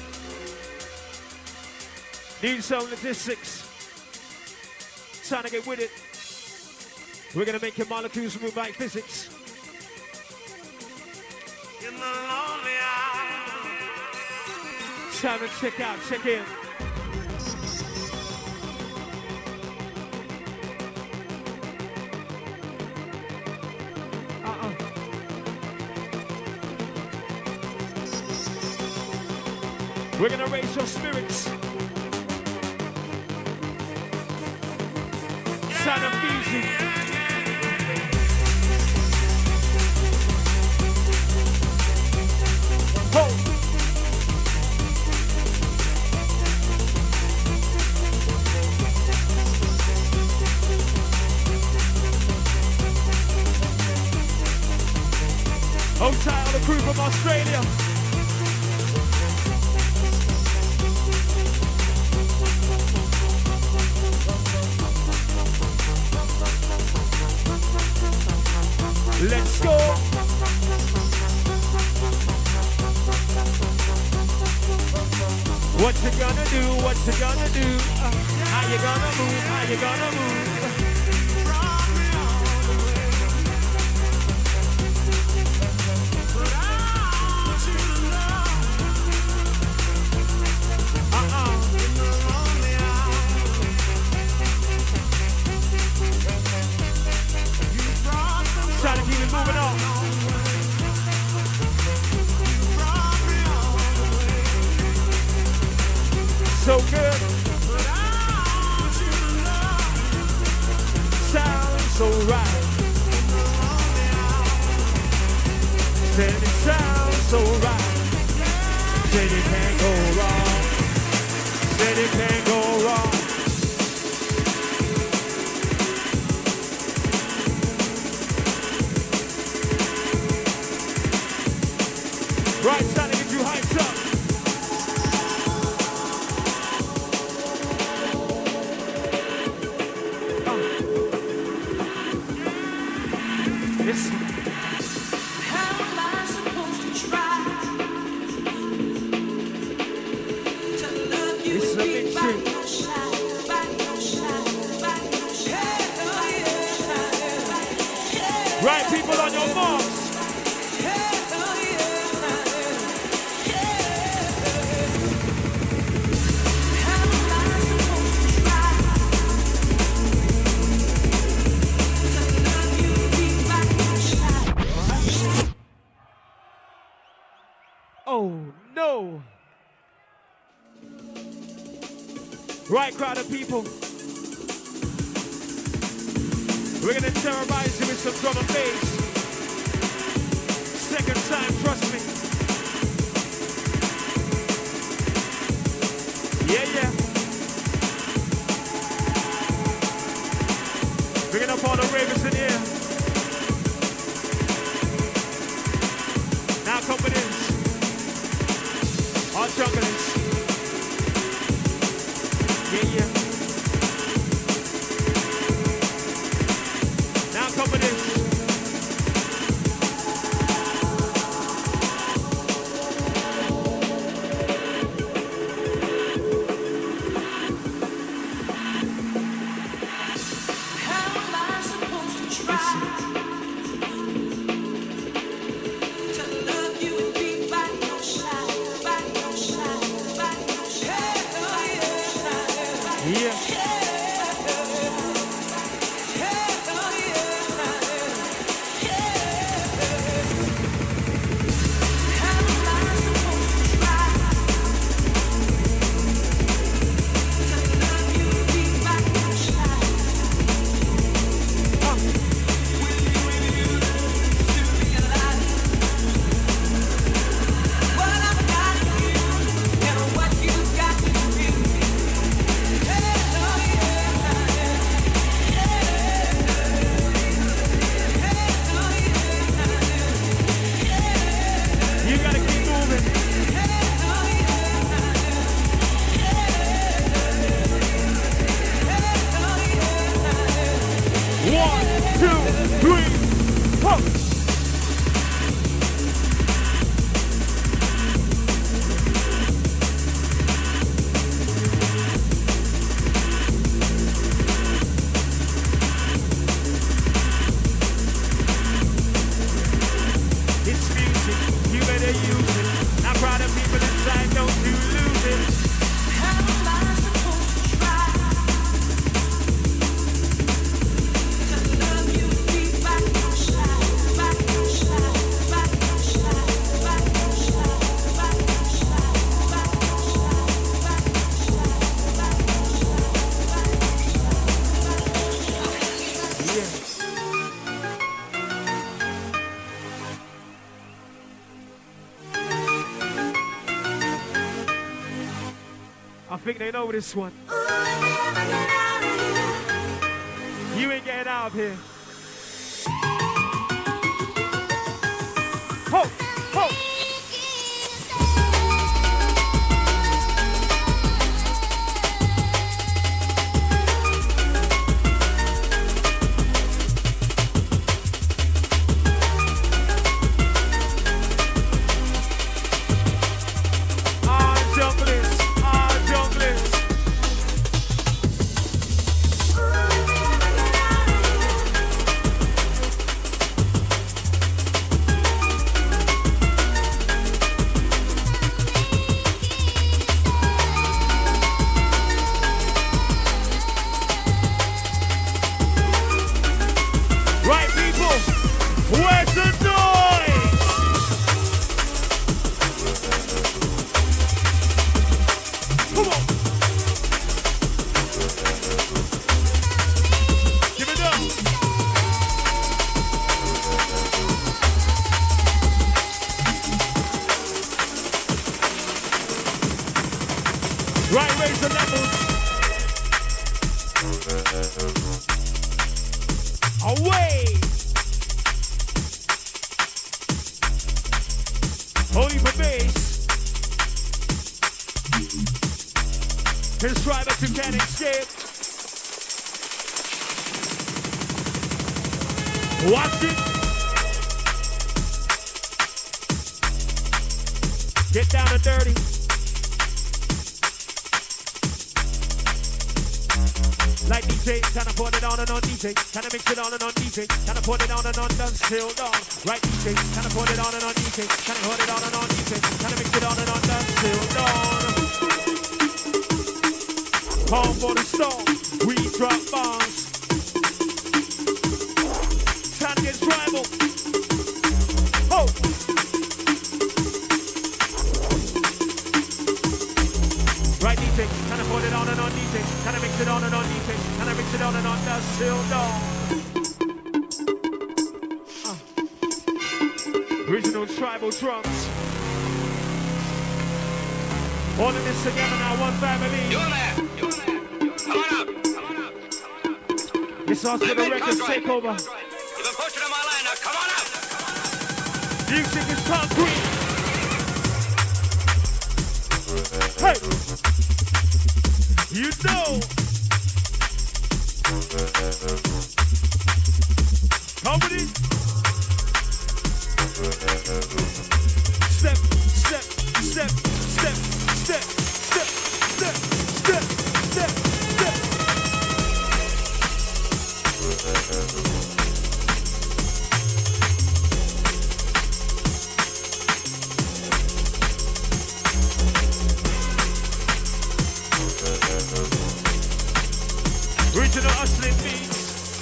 New zone logistics. Trying to get with it. We're gonna make your molecules move like physics. In the lonely hour. Time to check out, check in. Uh-uh. We're gonna raise your spirits. Sound of music. Ho! Hold tight on the crew from Australia. Let's go. What you gonna do? What you gonna do? Uh, how you gonna move? How you gonna move? Trying to keep it moving on. when it sounds so right. Said it can't go wrong. Said it can't go wrong. Right, it's time to get you hyped up. It's How am I supposed to try to love you It's and a be by mystery. your side, by your side, by your side? Hell yeah, yeah. right, people on your marks. Hell yeah, yeah. How am I supposed to try to love you and be by your side? Oh no! Right, crowd of people. We're gonna terrorize you with some drum and bass. Second time, trust me. Yeah, yeah. Bringing up all the ravens in here. Now come with this. Our junglers. Yeah, yeah. Now come with this. How am I supposed to try to love you and be by your side, by your side, by your side? Hell yeah, Yeah. hell yeah. How am I supposed to try to love you and be by your side? What I've got in you and what you've got in me. Hell yeah. You gotta keep moving. One, two, three, pump. It's music, you better use it. I'm proud of people inside, don't you lose it. How am I supposed to try to love you and be by your side, by your side, by your side, by your side, by your side, by your side, by your side, by your side, by your side, by your side? Yeah. I think they know this one. You ain't getting out of here. Ho, ho. Our junglers, our junglers. Right, raise the levels. Away. Only for bass. His driver to can escape. Watch it. Get down and dirty. Like D J, kinda put it on and on D J, kinda mix it on and on D J, kinda put it on and on, done still down. Right D J, kinda put it on and on D J, kinda put it on and on D J, kinda mix it on and on, done still down. Call for the storm, we drop bombs. Time gets tribal. Oh! Right D J, kinda put it on and on D J, kinda mix it on and on D J, kinda mix it on and on, that's still down. Uh. Original tribal drums. All of this together now, one family. You're there, you're there. Come on up, come on up, come on up. This one's for the records takeover. You've been posted on my line now, come on up. Music is concrete. Hey! You know! Company! Step, step, step, step, step, step, step, step, step, step. Original hustling beats.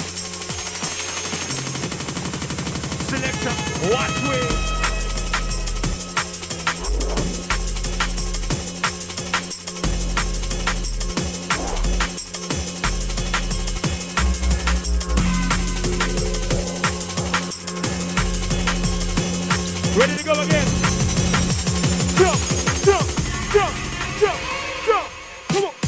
Selector, watch with. Ready to go again. Jump, jump, jump, jump, jump. Come on.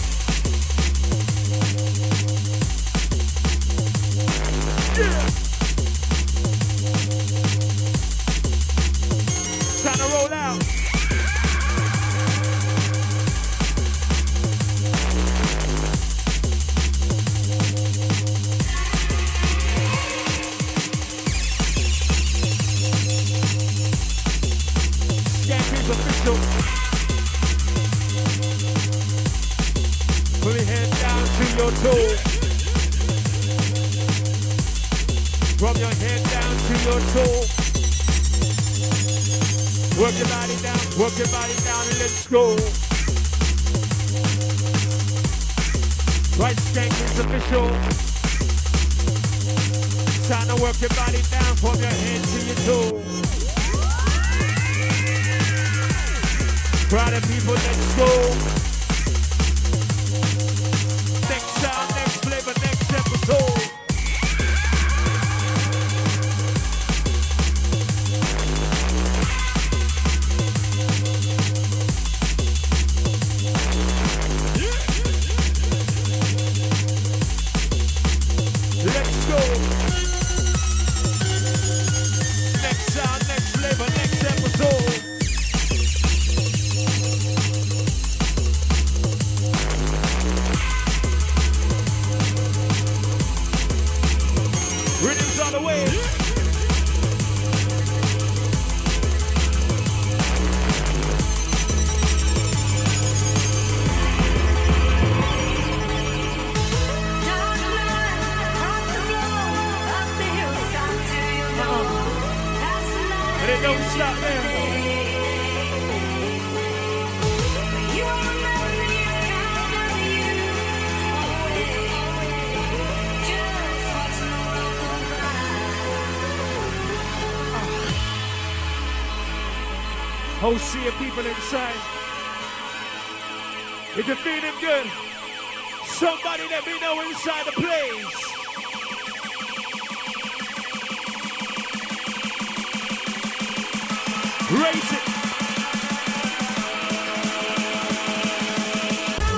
Yeah. Time to roll out. Yankees official. Pull your head down to your toe. From your head down to your toe. Work your body down, work your body down and let's go. Right skank is official. Time to work your body down from your head to your toe. Crowd of people, let's go. Next sound, next flavor, next episode. Let's go. Next sound, next flavor, next episode. Rhythms on the way. And it don't stop there. Whole sea of people inside. If you're feeling good, somebody let me know inside the place. Raise it.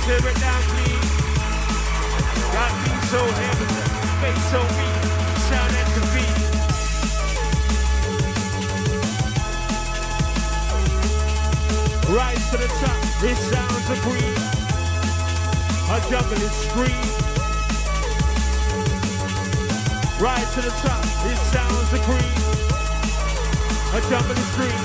Tear it down, please. Got me so heavy, face so mean, sound at the beat. Rise to the top, it sounds a breeze. A jungle is scream. Rise to the top, it sounds a breeze. A jungle is green.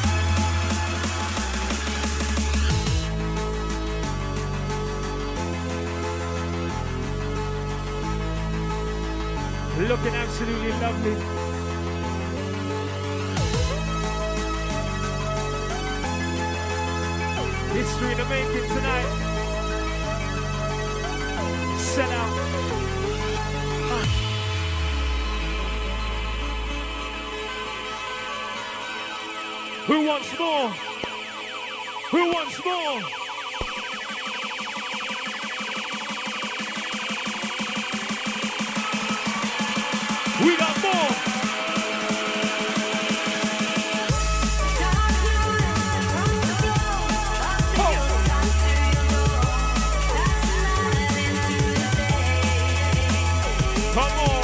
Looking absolutely lovely. History in the making tonight. Sell out. Uh. Who wants more? Who wants more? We got more. Come on.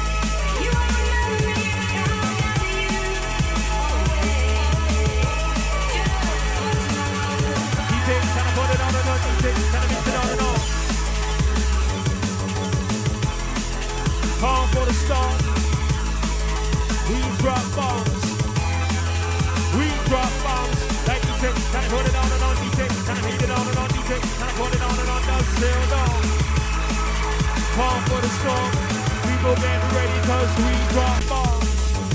D J, can I put it on and on? D J, can I mix it on and on? Calm for the start. We drop bombs. We drop bombs. Like D J, can I put it on and on? D J, can I heat it on and on? D J, can I put it on and on? Does zero down. Calm for the storm. People get ready cause we drop bombs.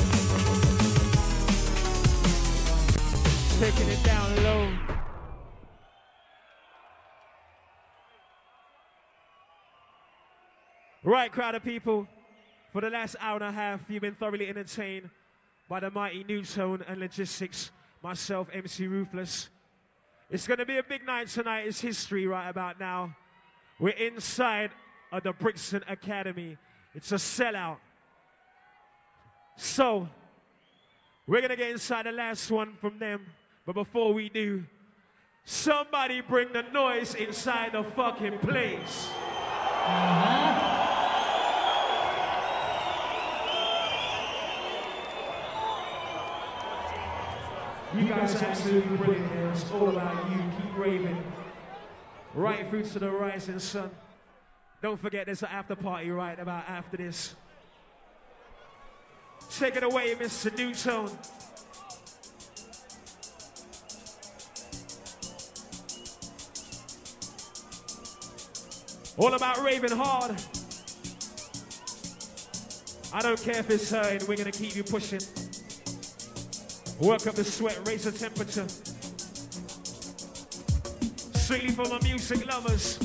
Taking it down low. Right, crowd of people. For the last hour and a half, you've been thoroughly entertained by the mighty New Tone and Logistics. Myself, M C Ruthless. It's going to be a big night tonight. It's history right about now. We're inside of the Brixton Academy. It's a sellout. So, we're going to get inside the last one from them. But before we do, somebody bring the noise inside the fucking place. Uh-huh. You guys are absolutely brilliant here. It's all about you. Keep raving. Right through to the rising sun. Don't forget there's an after party right about after this. Take it away, Mister New Tone. All about raving hard. I don't care if it's hurting, we're gonna keep you pushing. Work up the sweat, raise the temperature. Strictly for my music lovers.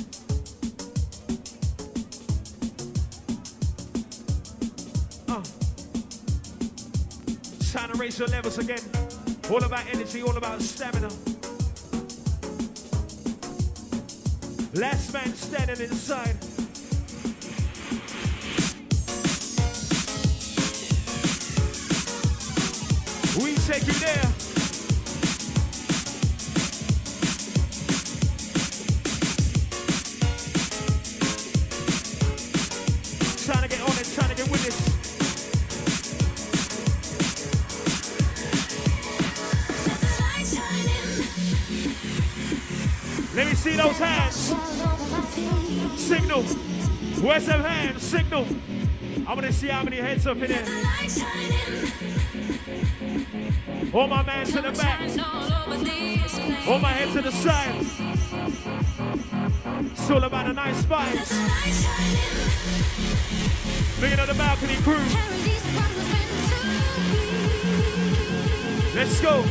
Uh. Time to raise your levels again. All about energy, all about stamina. Last man standing inside. We take you there. Trying to get on it, trying to get with it. Let me see those hands. Signal. Where's them hands? Signal. I want to see how many heads up in there. All my man to the back. All my head to the side. It's all about a nice vibes. Bringing on the balcony crew. Let's go.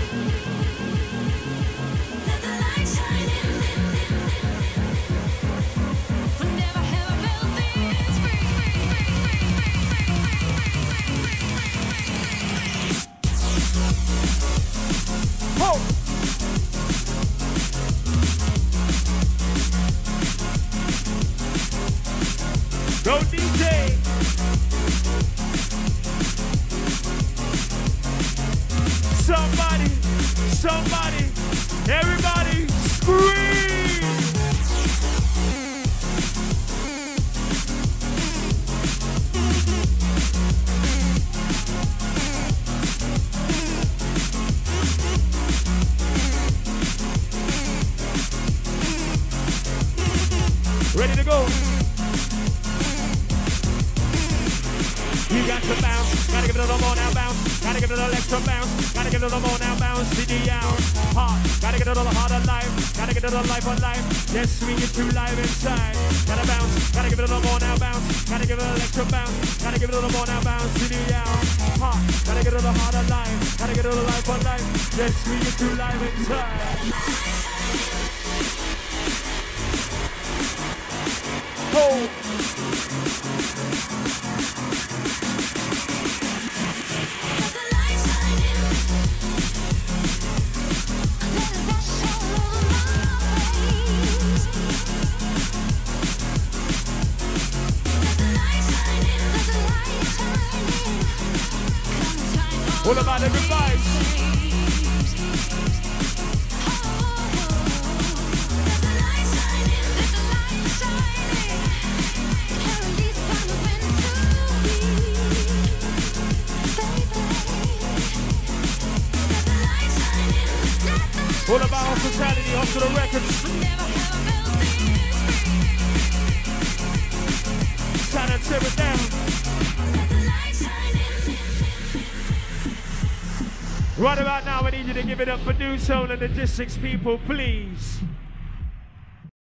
Go D J! Somebody, somebody, everybody scream! to bounce. Gotta give it a little more now bounce. Gotta give it a little extra bounce. Gotta give it a little more now bounce. C D out. Hard. Gotta get a little harder life. Gotta get a little life on life. Yes, we get too live inside. Gotta bounce. Gotta give it a little more now bounce. Gotta give it a little extra bounce. Gotta give it a little more now bounce. C D out. Hard. Gotta get a little harder life. Gotta get a little life on life. Yes, we get too live inside. Oh. What about every vibe? All about hospitality, off to the records. Trying to tear it down. Right about now, I need you to give it up for New Soul and the Districts people, please.